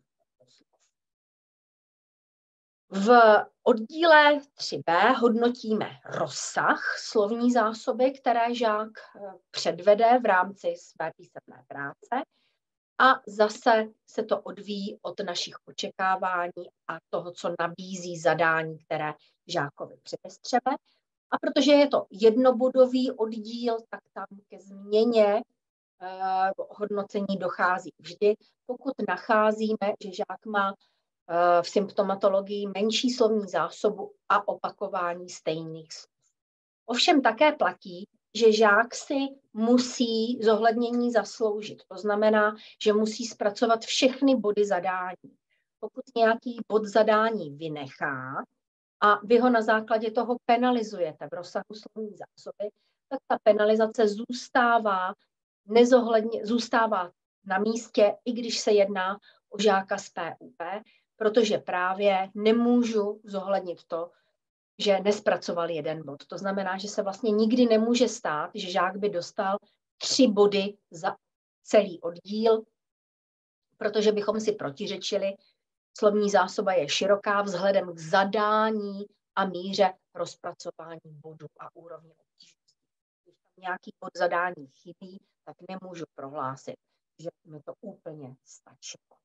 V oddíle tři bé hodnotíme rozsah slovní zásoby, které žák předvede v rámci své písemné práce. A zase se to odvíjí od našich očekávání a toho, co nabízí zadání, které žákovi předestřeme. A protože je to jednobodový oddíl, tak tam ke změně eh, hodnocení dochází vždy, pokud nacházíme, že žák má eh, v symptomatologii menší slovní zásobu a opakování stejných slov. Ovšem také platí, že žák si musí zohlednění zasloužit. To znamená, že musí zpracovat všechny body zadání. Pokud nějaký bod zadání vynechá a vy ho na základě toho penalizujete v rozsahu slovní zásoby, tak ta penalizace zůstává, nezohledně, zůstává na místě, i když se jedná o žáka z P U P, protože právě nemůžu zohlednit to, že nespracoval jeden bod. To znamená, že se vlastně nikdy nemůže stát, že žák by dostal tři body za celý oddíl, protože bychom si protiřečili. Slovní zásoba je široká vzhledem k zadání a míře rozpracování bodů a úrovně obtížnosti. Když tam nějaký bod zadání chybí, tak nemůžu prohlásit, že mi to úplně stačilo.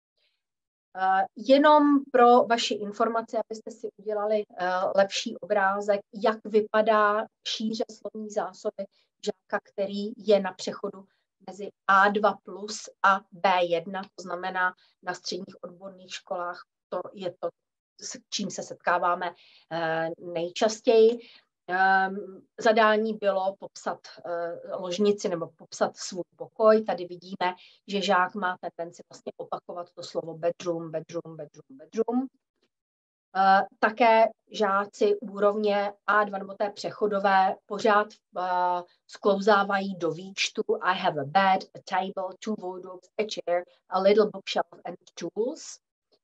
Uh, jenom pro vaši informaci, abyste si udělali uh, lepší obrázek, jak vypadá šíře slovní zásoby žáka, který je na přechodu mezi A dva plus a B jedna, to znamená na středních odborných školách, to je to, s čím se setkáváme uh, nejčastěji. Um, zadání bylo popsat uh, ložnici nebo popsat svůj pokoj. Tady vidíme, že žák má tendenci vlastně opakovat to slovo bedroom, bedroom, bedroom, bedroom. Uh, také žáci úrovně A dva nebo té přechodové pořád uh, sklouzávají do výčtu I have a bed, a table, two wardrobes, a chair, a little bookshelf and tools.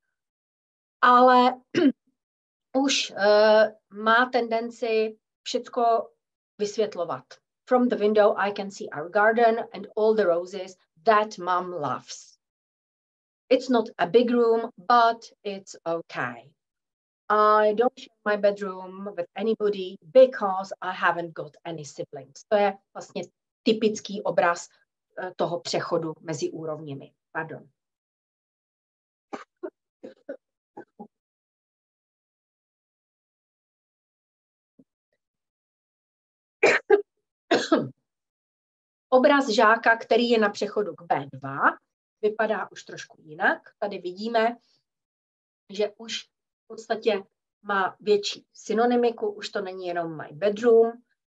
Ale už uh, má tendenci všecko vysvětlovat. From the window I can see our garden and all the roses that mom loves. It's not a big room, but it's okay. I don't share my bedroom with anybody because I haven't got any siblings. To je vlastně typický obraz uh, toho přechodu mezi úrovněmi. Pardon. Obraz žáka, který je na přechodu k B dva, vypadá už trošku jinak. Tady vidíme, že už v podstatě má větší synonymiku, už to není jenom my bedroom,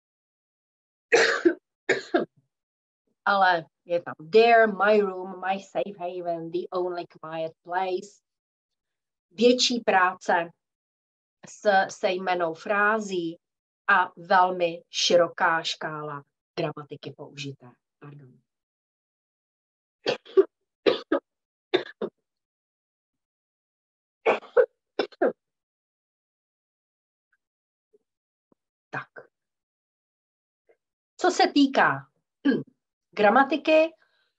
ale je tam there, my room, my safe haven, the only quiet place. Větší práce s sejmennou frází a velmi široká škála gramatiky použité. Pardon. Tak. Co se týká gramatiky,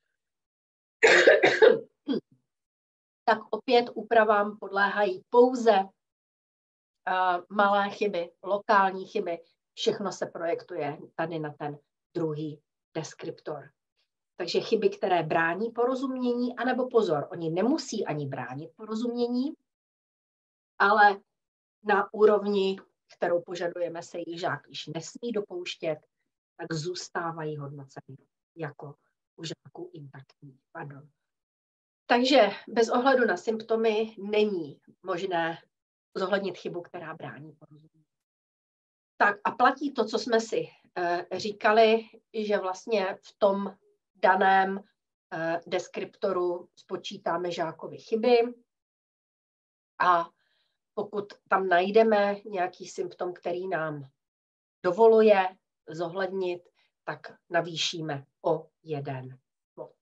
tak opět úpravám podléhají pouze uh, malé chyby, lokální chyby. Všechno se projektuje tady na ten druhý deskriptor. Takže chyby, které brání porozumění, anebo pozor, oni nemusí ani bránit porozumění, ale na úrovni, kterou požadujeme, se jejich žák již nesmí dopouštět, tak zůstávají hodnoceny jako u žáků intaktní. Pardon. Takže bez ohledu na symptomy není možné zohlednit chybu, která brání porozumění. Tak a platí to, co jsme si uh, říkali, že vlastně v tom daném uh, deskriptoru spočítáme žákovi chyby a pokud tam najdeme nějaký symptom, který nám dovoluje zohlednit, tak navýšíme o jeden bod.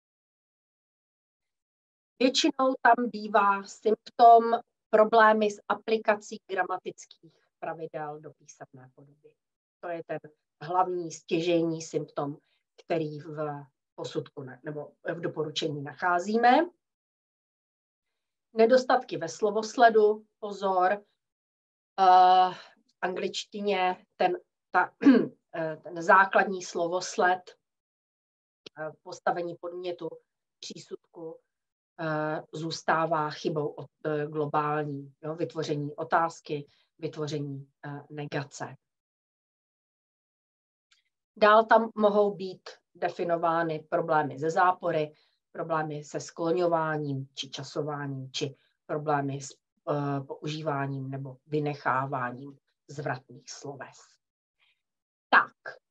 Většinou tam bývá symptom problémy s aplikací gramatických pravidel do písemné podoby. To je ten hlavní stěžejní symptom, který v posudku nebo v doporučení nacházíme. Nedostatky ve slovosledu, pozor, uh, v angličtině ten, ta, ten základní slovosled, uh, postavení podmětu, přísudku, uh, zůstává chybou od, uh, globální, jo, vytvoření otázky, vytvoření uh, negace. Dál tam mohou být definovány problémy ze zápory, problémy se skloňováním či časováním, či problémy s uh, používáním nebo vynecháváním zvratných sloves. Tak,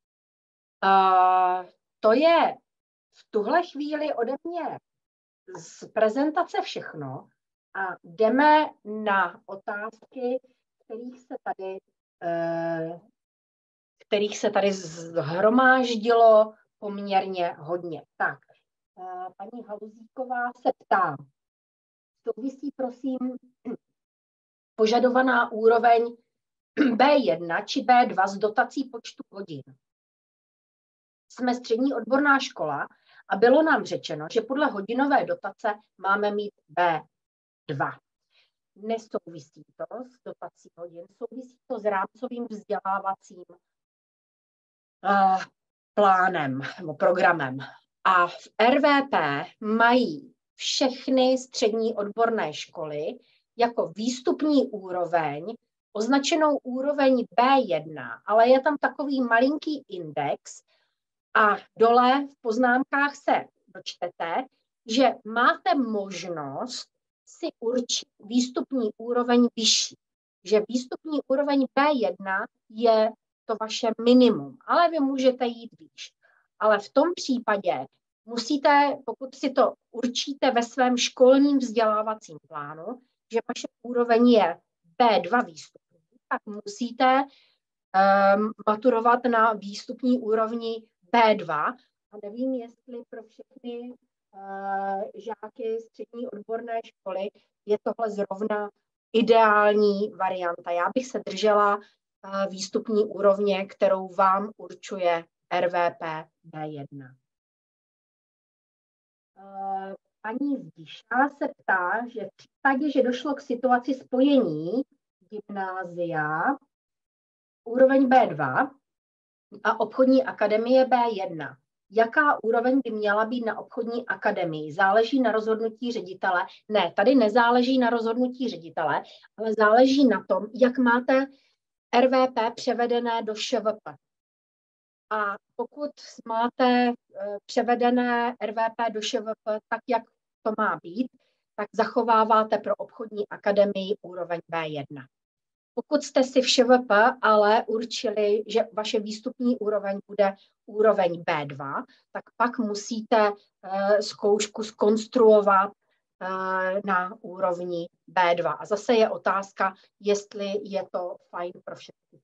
uh, to je v tuhle chvíli ode mě z prezentace všechno a jdeme na otázky, kterých se tady, uh, kterých se tady zhromáždilo poměrně hodně. Tak, uh, paní Haluzíková se ptá, souvisí prosím požadovaná úroveň bé jedna či bé dva s dotací počtu hodin. Jsme střední odborná škola a bylo nám řečeno, že podle hodinové dotace máme mít bé dva. Nesouvisí to s dotací hodin, souvisí to s rámcovým vzdělávacím uh, plánem nebo programem. A v er vé pé mají všechny střední odborné školy jako výstupní úroveň označenou úroveň bé jedna, ale je tam takový malinký index a dole v poznámkách se dočtete, že máte možnost si určit výstupní úroveň vyšší. Že výstupní úroveň bé jedna je to vaše minimum, ale vy můžete jít výš. Ale v tom případě musíte, pokud si to určíte ve svém školním vzdělávacím plánu, že vaše úroveň je bé dva výstupní, tak musíte um, maturovat na výstupní úrovni bé dva. A nevím, jestli pro všechny uh, žáky střední odborné školy je tohle zrovna ideální varianta. Já bych se držela uh, výstupní úrovně, kterou vám určuje er vé pé bé jedna. Uh, paní Zdiša se ptá, že v případě, že došlo k situaci spojení gymnázia, úroveň bé dva a obchodní akademie bé jedna. Jaká úroveň by měla být na obchodní akademii? Záleží na rozhodnutí ředitele? Ne, tady nezáleží na rozhodnutí ředitele, ale záleží na tom, jak máte er vé pé převedené do š v pé. A pokud máte převedené er vé pé do š v pé tak, jak to má být, tak zachováváte pro obchodní akademii úroveň bé jedna. Pokud jste si v š v pé ale určili, že vaše výstupní úroveň bude úroveň bé dva, tak pak musíte uh, zkoušku zkonstruovat uh, na úrovni bé dva. A zase je otázka, jestli je to fajn pro všechny.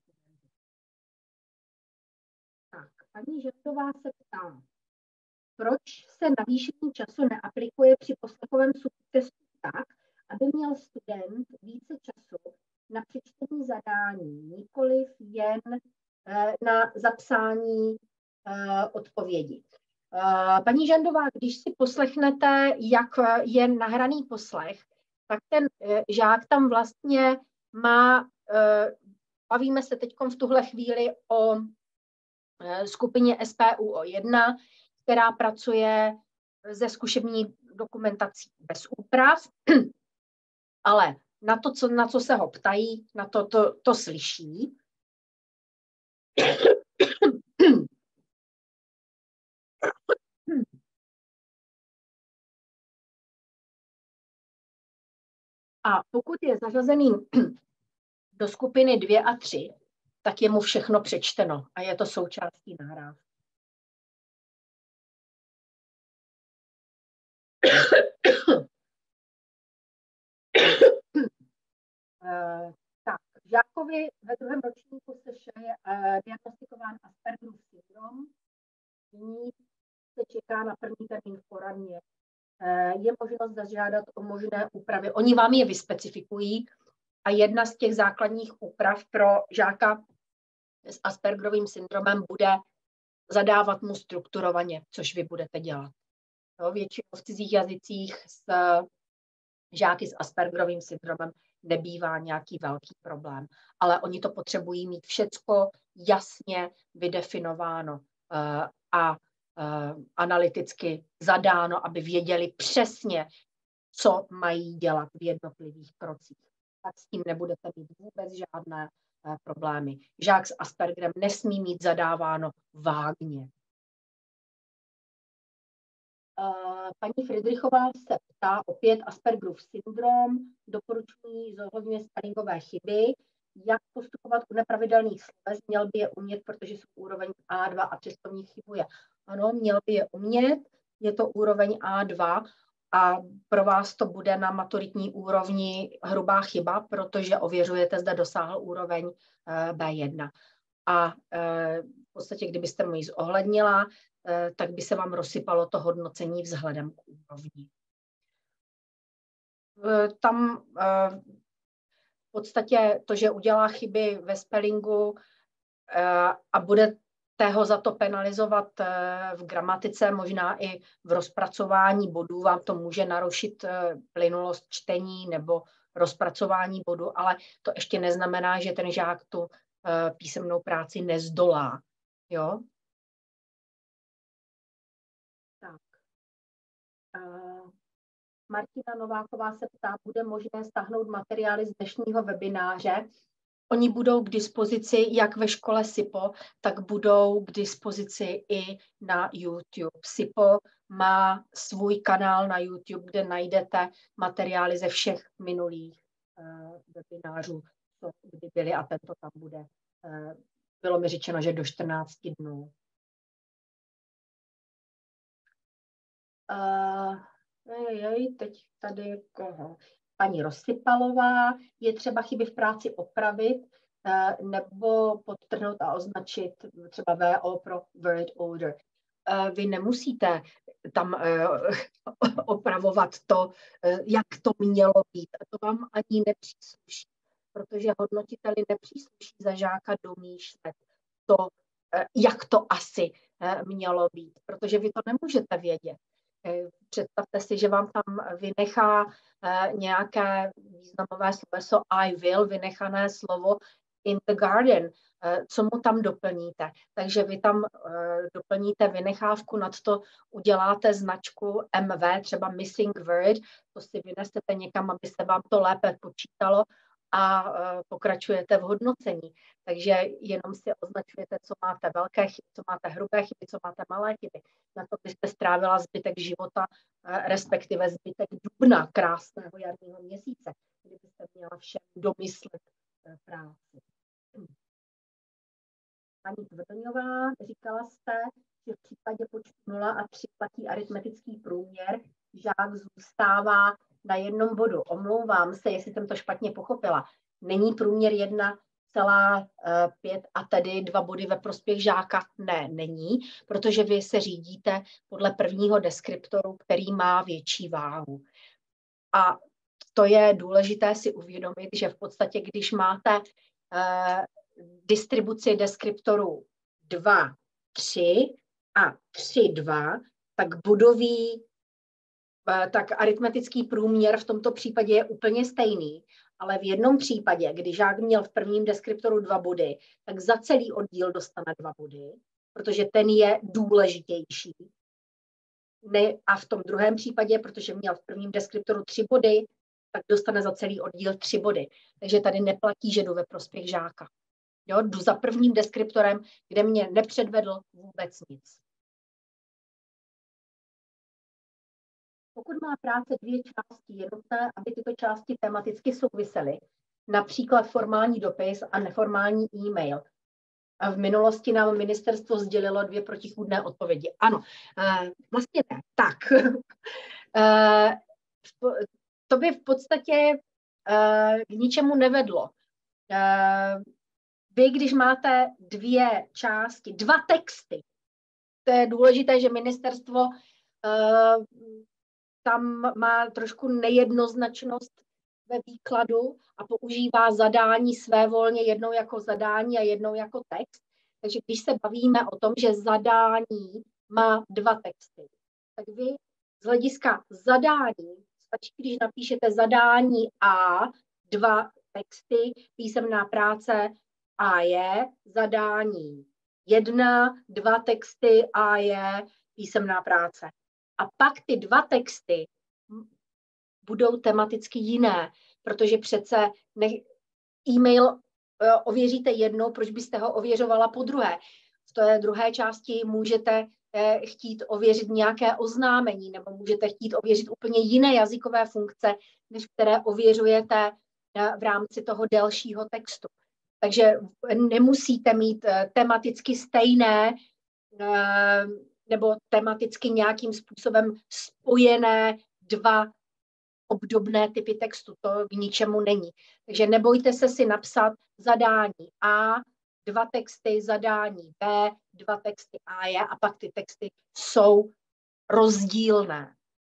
Tak, paní Žertová se ptá, proč se navýšení času neaplikuje při poslechovém subtestu tak, aby měl student více času na přečtení zadání, nikoliv jen eh, na zapsání eh, odpovědi. Eh, paní Žandová, když si poslechnete, jak je nahraný poslech, tak ten eh, žák tam vlastně má, eh, bavíme se teď v tuhle chvíli o eh, skupině es pé ú ó jedna, která pracuje se zkušební dokumentací bez úprav, ale na to, co, na co se ho ptají, na to, to, to slyší. A pokud je zařazený do skupiny dvě a tři, tak je mu všechno přečteno a je to součástí nahrávky. Uh, tak, žákovi ve druhém ročníku se je uh, diagnostikován Aspergerův syndrom. Nyní se čeká na první termín v poradně. Uh, je možnost zažádat o možné úpravy. Oni vám je vyspecifikují a jedna z těch základních úprav pro žáka s Aspergerovým syndromem bude zadávat mu strukturovaně, což vy budete dělat. No, většinou v cizích jazycích s žáky s Aspergerovým syndromem nebývá nějaký velký problém, ale oni to potřebují mít všecko jasně vydefinováno uh, a uh, analyticky zadáno, aby věděli přesně, co mají dělat v jednotlivých krocích. Tak s tím nebudete mít vůbec žádné problémy. Žák s Aspergerem nesmí mít zadáváno vágně. Paní Friedrichová se ptá, opět Aspergerův syndrom, doporučují zohledňuje sparingové chyby, jak postupovat u nepravidelných sloves, měl by je umět, protože jsou úroveň á dva a přesto v nich chybuje. Ano, měl by je umět, je to úroveň á dva a pro vás to bude na maturitní úrovni hrubá chyba, protože ověřujete, zda dosáhl úroveň bé jedna. A v podstatě, kdybyste mu ji zohlednila, tak by se vám rozsypalo to hodnocení vzhledem k úrovni. Tam v podstatě to, že udělá chyby ve spellingu a budete ho za to penalizovat v gramatice, možná i v rozpracování bodů, vám to může narušit plynulost čtení nebo rozpracování bodu, ale to ještě neznamená, že ten žák tu písemnou práci nezdolá. Jo? Tak. Uh, Martina Nováková se ptá, bude možné stáhnout materiály z dnešního webináře. Oni budou k dispozici jak ve škole SIPO, tak budou k dispozici i na YouTube. SIPO má svůj kanál na YouTube, kde najdete materiály ze všech minulých uh, webinářů, co kdy byly, a tento tam bude. Uh, bylo mi řečeno, že do čtrnácti dnů. Uh, jej, teď tady koho? Paní Rozsypalová, je třeba chyby v práci opravit uh, nebo podtrhnout a označit třeba V O pro word order. Uh, vy nemusíte tam uh, opravovat to, uh, jak to mělo být. To vám ani nepřísluší, protože hodnotiteli nepřísluší za žáka domýšlet to, uh, jak to asi uh, mělo být, protože vy to nemůžete vědět. Představte si, že vám tam vynechá uh, nějaké významové sloveso I will, vynechané slovo in the garden. Uh, co mu tam doplníte? Takže vy tam uh, doplníte vynechávku, nad to uděláte značku M V, třeba missing word, to si vynesete někam, aby se vám to lépe počítalo a uh, pokračujete v hodnocení. Takže jenom si označujete, co máte velké chyby, co máte hrubé chyby, co máte malé chyby. Na to byste strávila zbytek života, uh, respektive zbytek dubna krásného jarního měsíce, kdybyste měla všem domyslet uh, práci. Paní Tvrdoňová, říkala jste, že v případě počtu nula a tři platí aritmetický průměr, žák zůstává na jednom bodu. Omlouvám se, jestli jsem to špatně pochopila. Není průměr jedna celá pět a tedy dva body ve prospěch žáka? Ne, není, protože vy se řídíte podle prvního deskriptoru, který má větší váhu. A to je důležité si uvědomit, že v podstatě, když máte uh, distribuci deskriptorů dva, tři a tři, dva, tak bodový, tak aritmetický průměr v tomto případě je úplně stejný, ale v jednom případě, kdy žák měl v prvním deskriptoru dva body, tak za celý oddíl dostane dva body, protože ten je důležitější. Ne, a v tom druhém případě, protože měl v prvním deskriptoru tři body, tak dostane za celý oddíl tři body. Takže tady neplatí, že jdu ve prospěch žáka. Jo, jdu za prvním deskriptorem, kde mě nepředvedl vůbec nic. Pokud má práce dvě části, je nutné, aby tyto části tematicky souvisely, například formální dopis a neformální e-mail. A v minulosti nám ministerstvo sdělilo dvě protichůdné odpovědi. Ano, vlastně ne. Tak. To by v podstatě k ničemu nevedlo. Vy, když máte dvě části, dva texty, to je důležité, že ministerstvo tam má trošku nejednoznačnost ve výkladu a používá zadání svévolně jednou jako zadání a jednou jako text. Takže když se bavíme o tom, že zadání má dva texty, tak vy z hlediska zadání, stačí, když napíšete zadání A, dva texty, písemná práce A je, zadání jedna, dva texty A je, písemná práce. A pak ty dva texty budou tematicky jiné, protože přece ne, e-mail ověříte jednou, proč byste ho ověřovala po druhé? V té druhé části můžete chtít ověřit nějaké oznámení nebo můžete chtít ověřit úplně jiné jazykové funkce, než které ověřujete v rámci toho delšího textu. Takže nemusíte mít tematicky stejné nebo tematicky nějakým způsobem spojené dva obdobné typy textu. To k ničemu není. Takže nebojte se si napsat zadání A, dva texty, zadání B, dva texty A je a pak ty texty jsou rozdílné.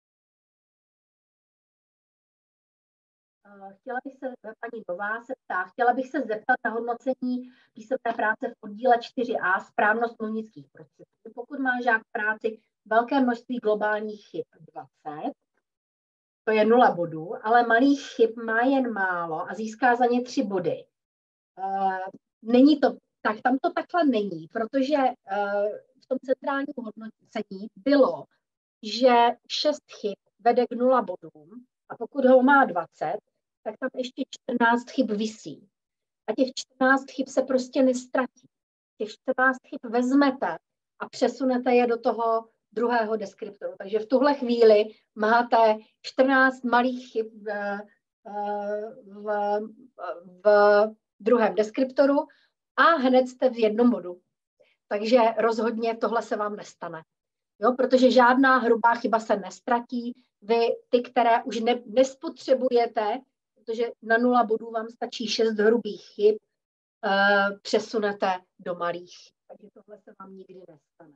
Chtěla bych se, paní Nová se ptá, chtěla bych se zeptat na hodnocení písemné práce v oddíle čtyři a správnost mluvnických procesů. Pokud má žák v práci velké množství globálních chyb dvacet, to je nula bodů, ale malých chyb má jen málo a získá za ně tři body. Není to tak, tam to takhle není, protože v tom centrálním hodnocení bylo, že šest chyb vede k nula bodům a pokud ho má dvacet, tak tam ještě čtrnáct chyb visí. A těch čtrnáct chyb se prostě nestratí. Těch čtrnáct chyb vezmete a přesunete je do toho druhého deskriptoru. Takže v tuhle chvíli máte čtrnáct malých chyb v, v, v druhém deskriptoru a hned jste v jednom bodu. Takže rozhodně tohle se vám nestane. Jo, protože žádná hrubá chyba se nestratí. Vy ty, které už ne, nespotřebujete, protože na nula bodů vám stačí šest hrubých chyb, uh, přesunete do malých. Takže tohle se vám nikdy nestane.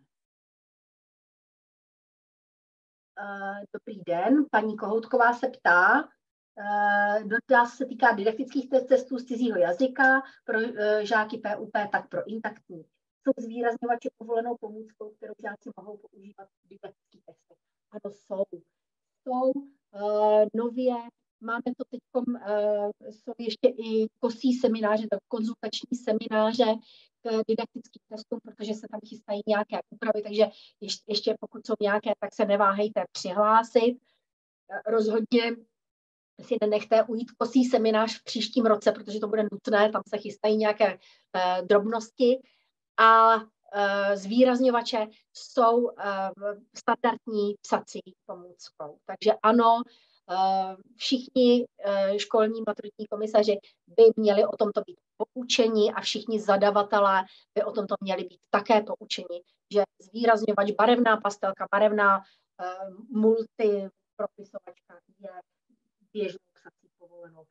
Uh, dobrý den, paní Kohoutková se ptá, uh, dotaz se týká didaktických testů z cizího jazyka pro uh, žáky P U P, tak pro intaktní. Jsou zvýrazňovače povolenou pomůckou, kterou žáci mohou používat v didaktických testech? Ano, jsou. Jsou uh, nově, máme to teď, uh, jsou ještě i kosí semináře, tak konzultační semináře k didaktickým testům, protože se tam chystají nějaké úpravy, takže ještě, ještě pokud jsou nějaké, tak se neváhejte přihlásit. Uh, rozhodně si nenechte ujít kosí seminář v příštím roce, protože to bude nutné, tam se chystají nějaké uh, drobnosti. A uh, zvýrazňovače jsou uh, standardní psací pomůckou. Takže ano, uh, všichni uh, školní maturitní komisaři by měli o tomto být poučeni a všichni zadavatelé by o tomto měli být také poučeni, že zvýrazňovač, barevná pastelka, barevná uh, multipropisovačka je běžnou psací povolenou.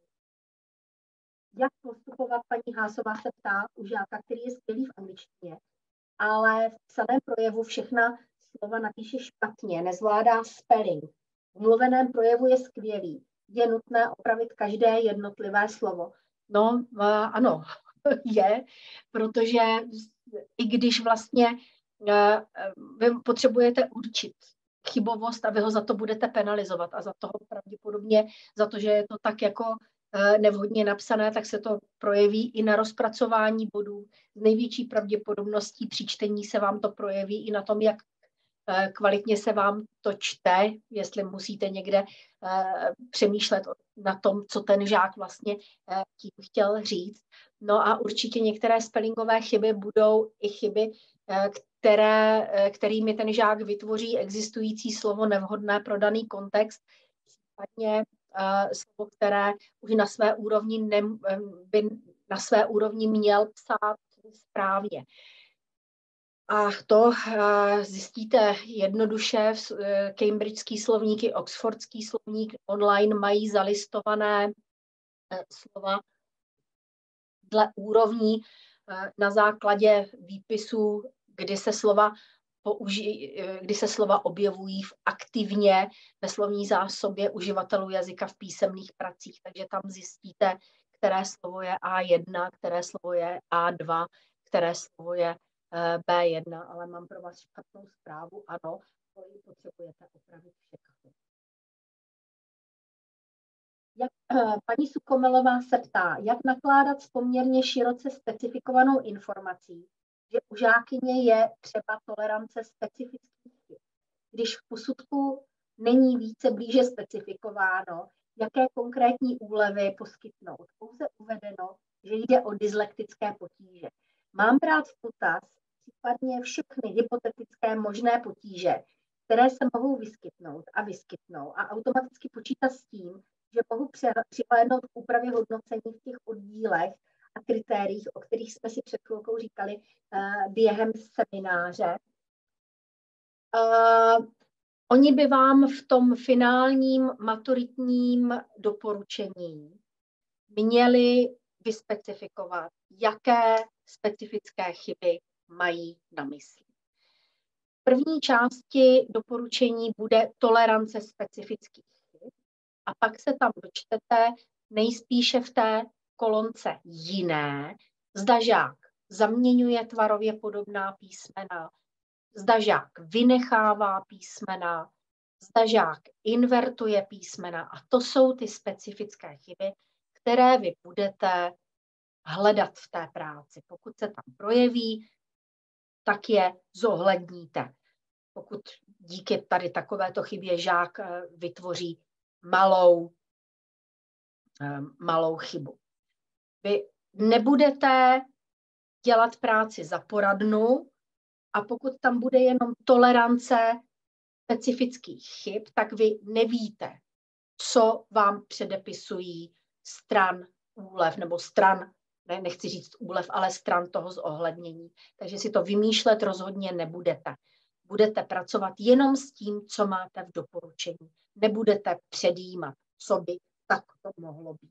Jak postupovat, paní Hásová se ptá u žáka, který je skvělý v angličtině, ale v psaném projevu všechna slova napíše špatně, nezvládá spelling. V mluveném projevu je skvělý. Je nutné opravit každé jednotlivé slovo. No, ano, je, protože i když vlastně vy potřebujete určit chybovost a vy ho za to budete penalizovat a za toho pravděpodobně, za to, že je to tak jako nevhodně napsané, tak se to projeví i na rozpracování bodů. Z největší pravděpodobností při čtení se vám to projeví i na tom, jak kvalitně se vám to čte, jestli musíte někde přemýšlet na tom, co ten žák vlastně tím chtěl říct. No a určitě některé spellingové chyby budou i chyby, které, kterými ten žák vytvoří existující slovo nevhodné pro daný kontext, případně Uh, slovo, které už na své úrovni ne, by na své úrovni měl psát správně. A to uh, zjistíte jednoduše. Uh, Cambridgeský slovník i Oxfordský slovník online mají zalistované uh, slova dle úrovní uh, na základě výpisů, kdy se slova Použi- kdy se slova objevují v aktivně ve slovní zásobě uživatelů jazyka v písemných pracích. Takže tam zjistíte, které slovo je A jedna, které slovo je A dva, které slovo je B jedna, ale mám pro vás špatnou zprávu. Ano, to potřebujete opravit všechno. Jak, paní Sukomelová se ptá, jak nakládat s poměrně široce specifikovanou informací, že u žákyně je třeba tolerance specifických chyb. Když v posudku není více blíže specifikováno, jaké konkrétní úlevy poskytnout. Pouze uvedeno, že jde o dyslektické potíže. Mám brát v potaz případně všechny hypotetické možné potíže, které se mohou vyskytnout a vyskytnou a automaticky počítat s tím, že mohu přihlédnout k úpravě hodnocení v těch oddílech a kritériích, o kterých jsme si před chvilkou říkali uh, během semináře. Uh, oni by vám v tom finálním maturitním doporučení měli vyspecifikovat, jaké specifické chyby mají na mysli. V první části doporučení bude tolerance specifických chyb a pak se tam dočtete nejspíše v té kolonce jiné, zda žák zaměňuje tvarově podobná písmena, zda žák vynechává písmena, zda žák invertuje písmena a to jsou ty specifické chyby, které vy budete hledat v té práci. Pokud se tam projeví, tak je zohledníte. Pokud díky tady takovéto chybě žák vytvoří malou, malou chybu. Vy nebudete dělat práci za poradnu a pokud tam bude jenom tolerance specifických chyb, tak vy nevíte, co vám předepisují stran úlev nebo stran, ne, nechci říct úlev, ale stran toho zohlednění. Takže si to vymýšlet rozhodně nebudete. Budete pracovat jenom s tím, co máte v doporučení. Nebudete předjímat, co by takto mohlo být.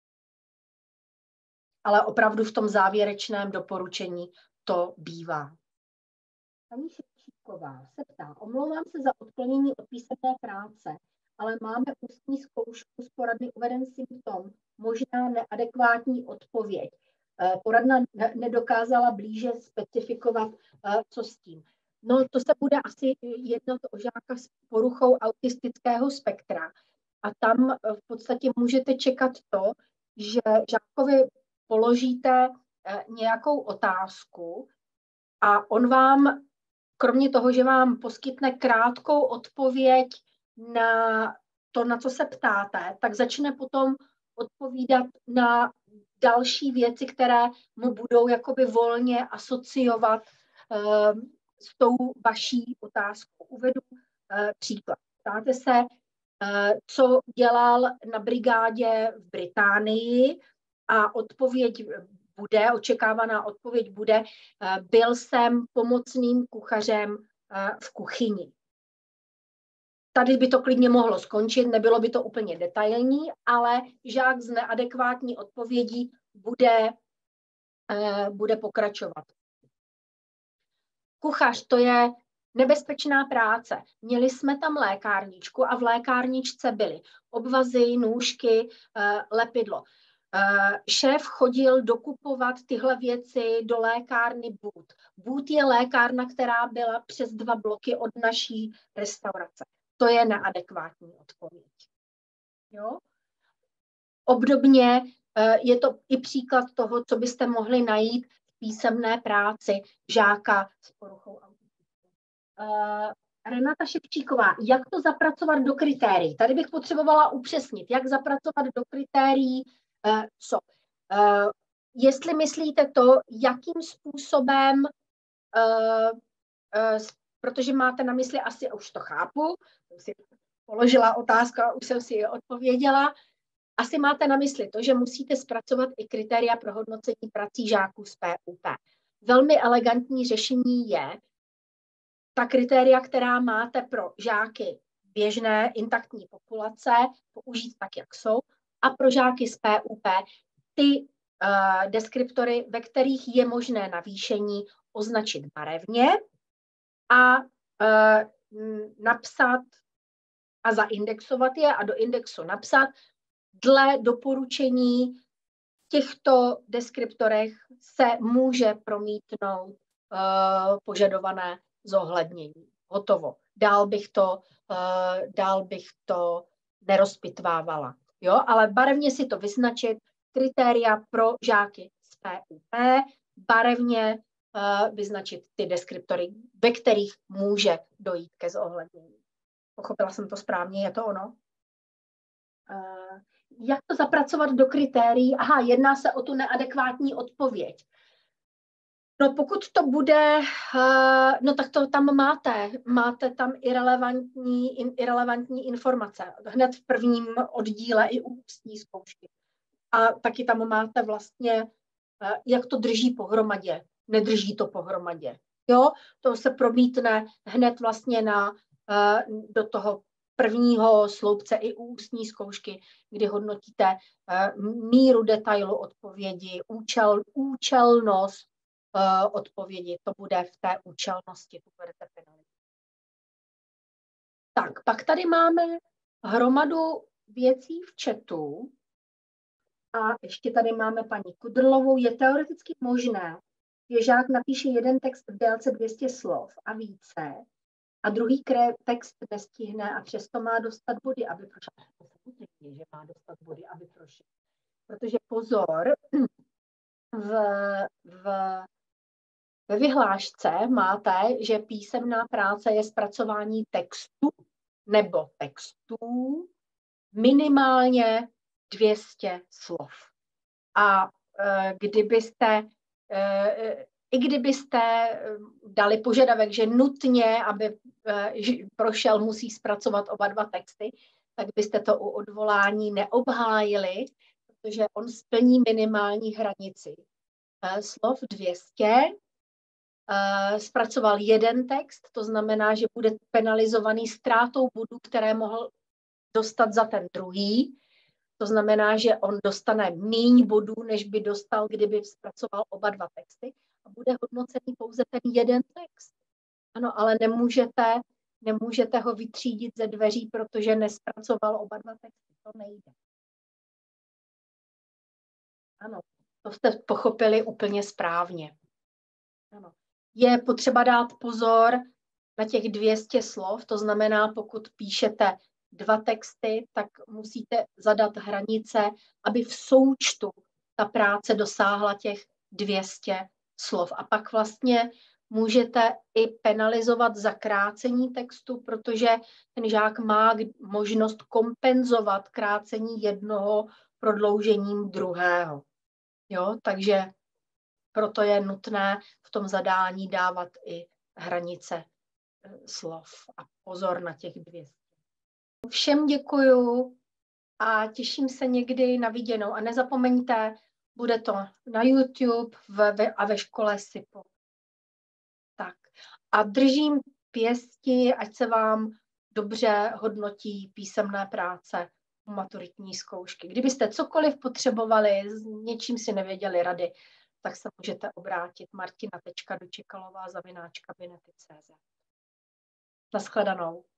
Ale opravdu v tom závěrečném doporučení to bývá. Paní Ševčíková se ptá, omlouvám se za odklonění od písemné práce, ale máme ústní zkoušku z poradny uveden symptom, možná neadekvátní odpověď. Poradna nedokázala blíže specifikovat, co s tím. No, to se bude asi jednat o žáka s poruchou autistického spektra. A tam v podstatě můžete čekat to, že žákovi položíte nějakou otázku a on vám, kromě toho, že vám poskytne krátkou odpověď na to, na co se ptáte, tak začne potom odpovídat na další věci, které mu budou jakoby volně asociovat uh, s tou vaší otázkou. Uvedu uh, příklad. Ptáte se, uh, co dělal na brigádě v Británii a odpověď bude, očekávaná odpověď bude, uh, byl jsem pomocným kuchařem uh, v kuchyni. Tady by to klidně mohlo skončit, nebylo by to úplně detailní, ale žák z neadekvátní odpovědí bude, eh, bude pokračovat. Kuchař, to je nebezpečná práce. Měli jsme tam lékárničku a v lékárničce byly obvazy, nůžky, eh, lepidlo. Eh, šéf chodil dokupovat tyhle věci do lékárny Bůd. Bůd je lékárna, která byla přes dva bloky od naší restaurace. To je neadekvátní odpověď. Jo? Obdobně je to i příklad toho, co byste mohli najít v písemné práci žáka s poruchou autismu. Uh, Renata Ševčíková, jak to zapracovat do kritérií? Tady bych potřebovala upřesnit, jak zapracovat do kritérií uh, co. Uh, jestli myslíte to, jakým způsobem uh, uh, protože máte na mysli, asi už to chápu, jsem si položila otázku a už jsem si ji odpověděla, asi máte na mysli to, že musíte zpracovat i kritéria pro hodnocení prací žáků z P U P. Velmi elegantní řešení je ta kritéria, která máte pro žáky běžné intaktní populace, použít tak, jak jsou, a pro žáky z P U P ty uh, deskriptory, ve kterých je možné navýšení, označit barevně a uh, napsat a zaindexovat je a do indexu napsat dle doporučení v těchto deskriptorech se může promítnout uh, požadované zohlednění. Hotovo. Dál bych to, uh, dál bych to nerozpitvávala. Jo? Ale barevně si to vyznačit, kritéria pro žáky z P U P, barevně uh, vyznačit ty deskriptory, ve kterých může dojít ke zohlednění. Pochopila jsem to správně, je to ono? Uh, jak to zapracovat do kritérií? Aha, jedná se o tu neadekvátní odpověď. No pokud to bude, no tak to tam máte. Máte tam irelevantní, irelevantní informace. Hned v prvním oddíle i u ústní zkoušky. A taky tam máte vlastně, jak to drží pohromadě. Nedrží to pohromadě. Jo, to se promítne hned vlastně na, do toho prvního sloupce i u ústní zkoušky, kdy hodnotíte míru detailu odpovědi, účel, účelnost odpovědi. To bude v té účelnosti, tu budete penalizovat. Tak, pak tady máme hromadu věcí v chatu. A ještě tady máme paní Kudrlovou. Je teoreticky možné, že žák napíše jeden text v délce dvě stě slov a více a druhý text nestihne a přesto má dostat body, aby prošel. Samozřejmě, že má dostat body, aby prošel. Protože pozor, v, v, ve vyhlášce máte, že písemná práce je zpracování textu nebo textů minimálně dvě stě slov. A e, kdybyste, e, i kdybyste dali požadavek, že nutně, aby e, prošel, musí zpracovat oba dva texty, tak byste to u odvolání neobhájili, protože on splní minimální hranici. E, slov dvě stě, e, zpracoval jeden text, to znamená, že bude penalizovaný ztrátou bodů, které mohl dostat za ten druhý. To znamená, že on dostane míň bodů, než by dostal, kdyby zpracoval oba dva texty a bude hodnocený pouze ten jeden text. Ano, ale nemůžete, nemůžete ho vytřídit ze dveří, protože nespracoval oba dva texty. To nejde. Ano, to jste pochopili úplně správně. Ano. Je potřeba dát pozor na těch dvě stě slov, to znamená, pokud píšete dva texty, tak musíte zadat hranice, aby v součtu ta práce dosáhla těch dvě stě slov. A pak vlastně můžete i penalizovat za krácení textu, protože ten žák má možnost kompenzovat krácení jednoho prodloužením druhého. Jo, takže proto je nutné v tom zadání dávat i hranice slov a pozor na těch dvě stě. Všem děkuju a těším se někdy na viděnou. A nezapomeňte, bude to na YouTube v, a ve škole SIPO. Tak. A držím pěsti, ať se vám dobře hodnotí písemné práce u maturitní zkoušky. Kdybyste cokoliv potřebovali, s něčím si nevěděli rady, tak se můžete obrátit martina tečka dočekalová zavináč kabinety tečka cé zet. Naschledanou.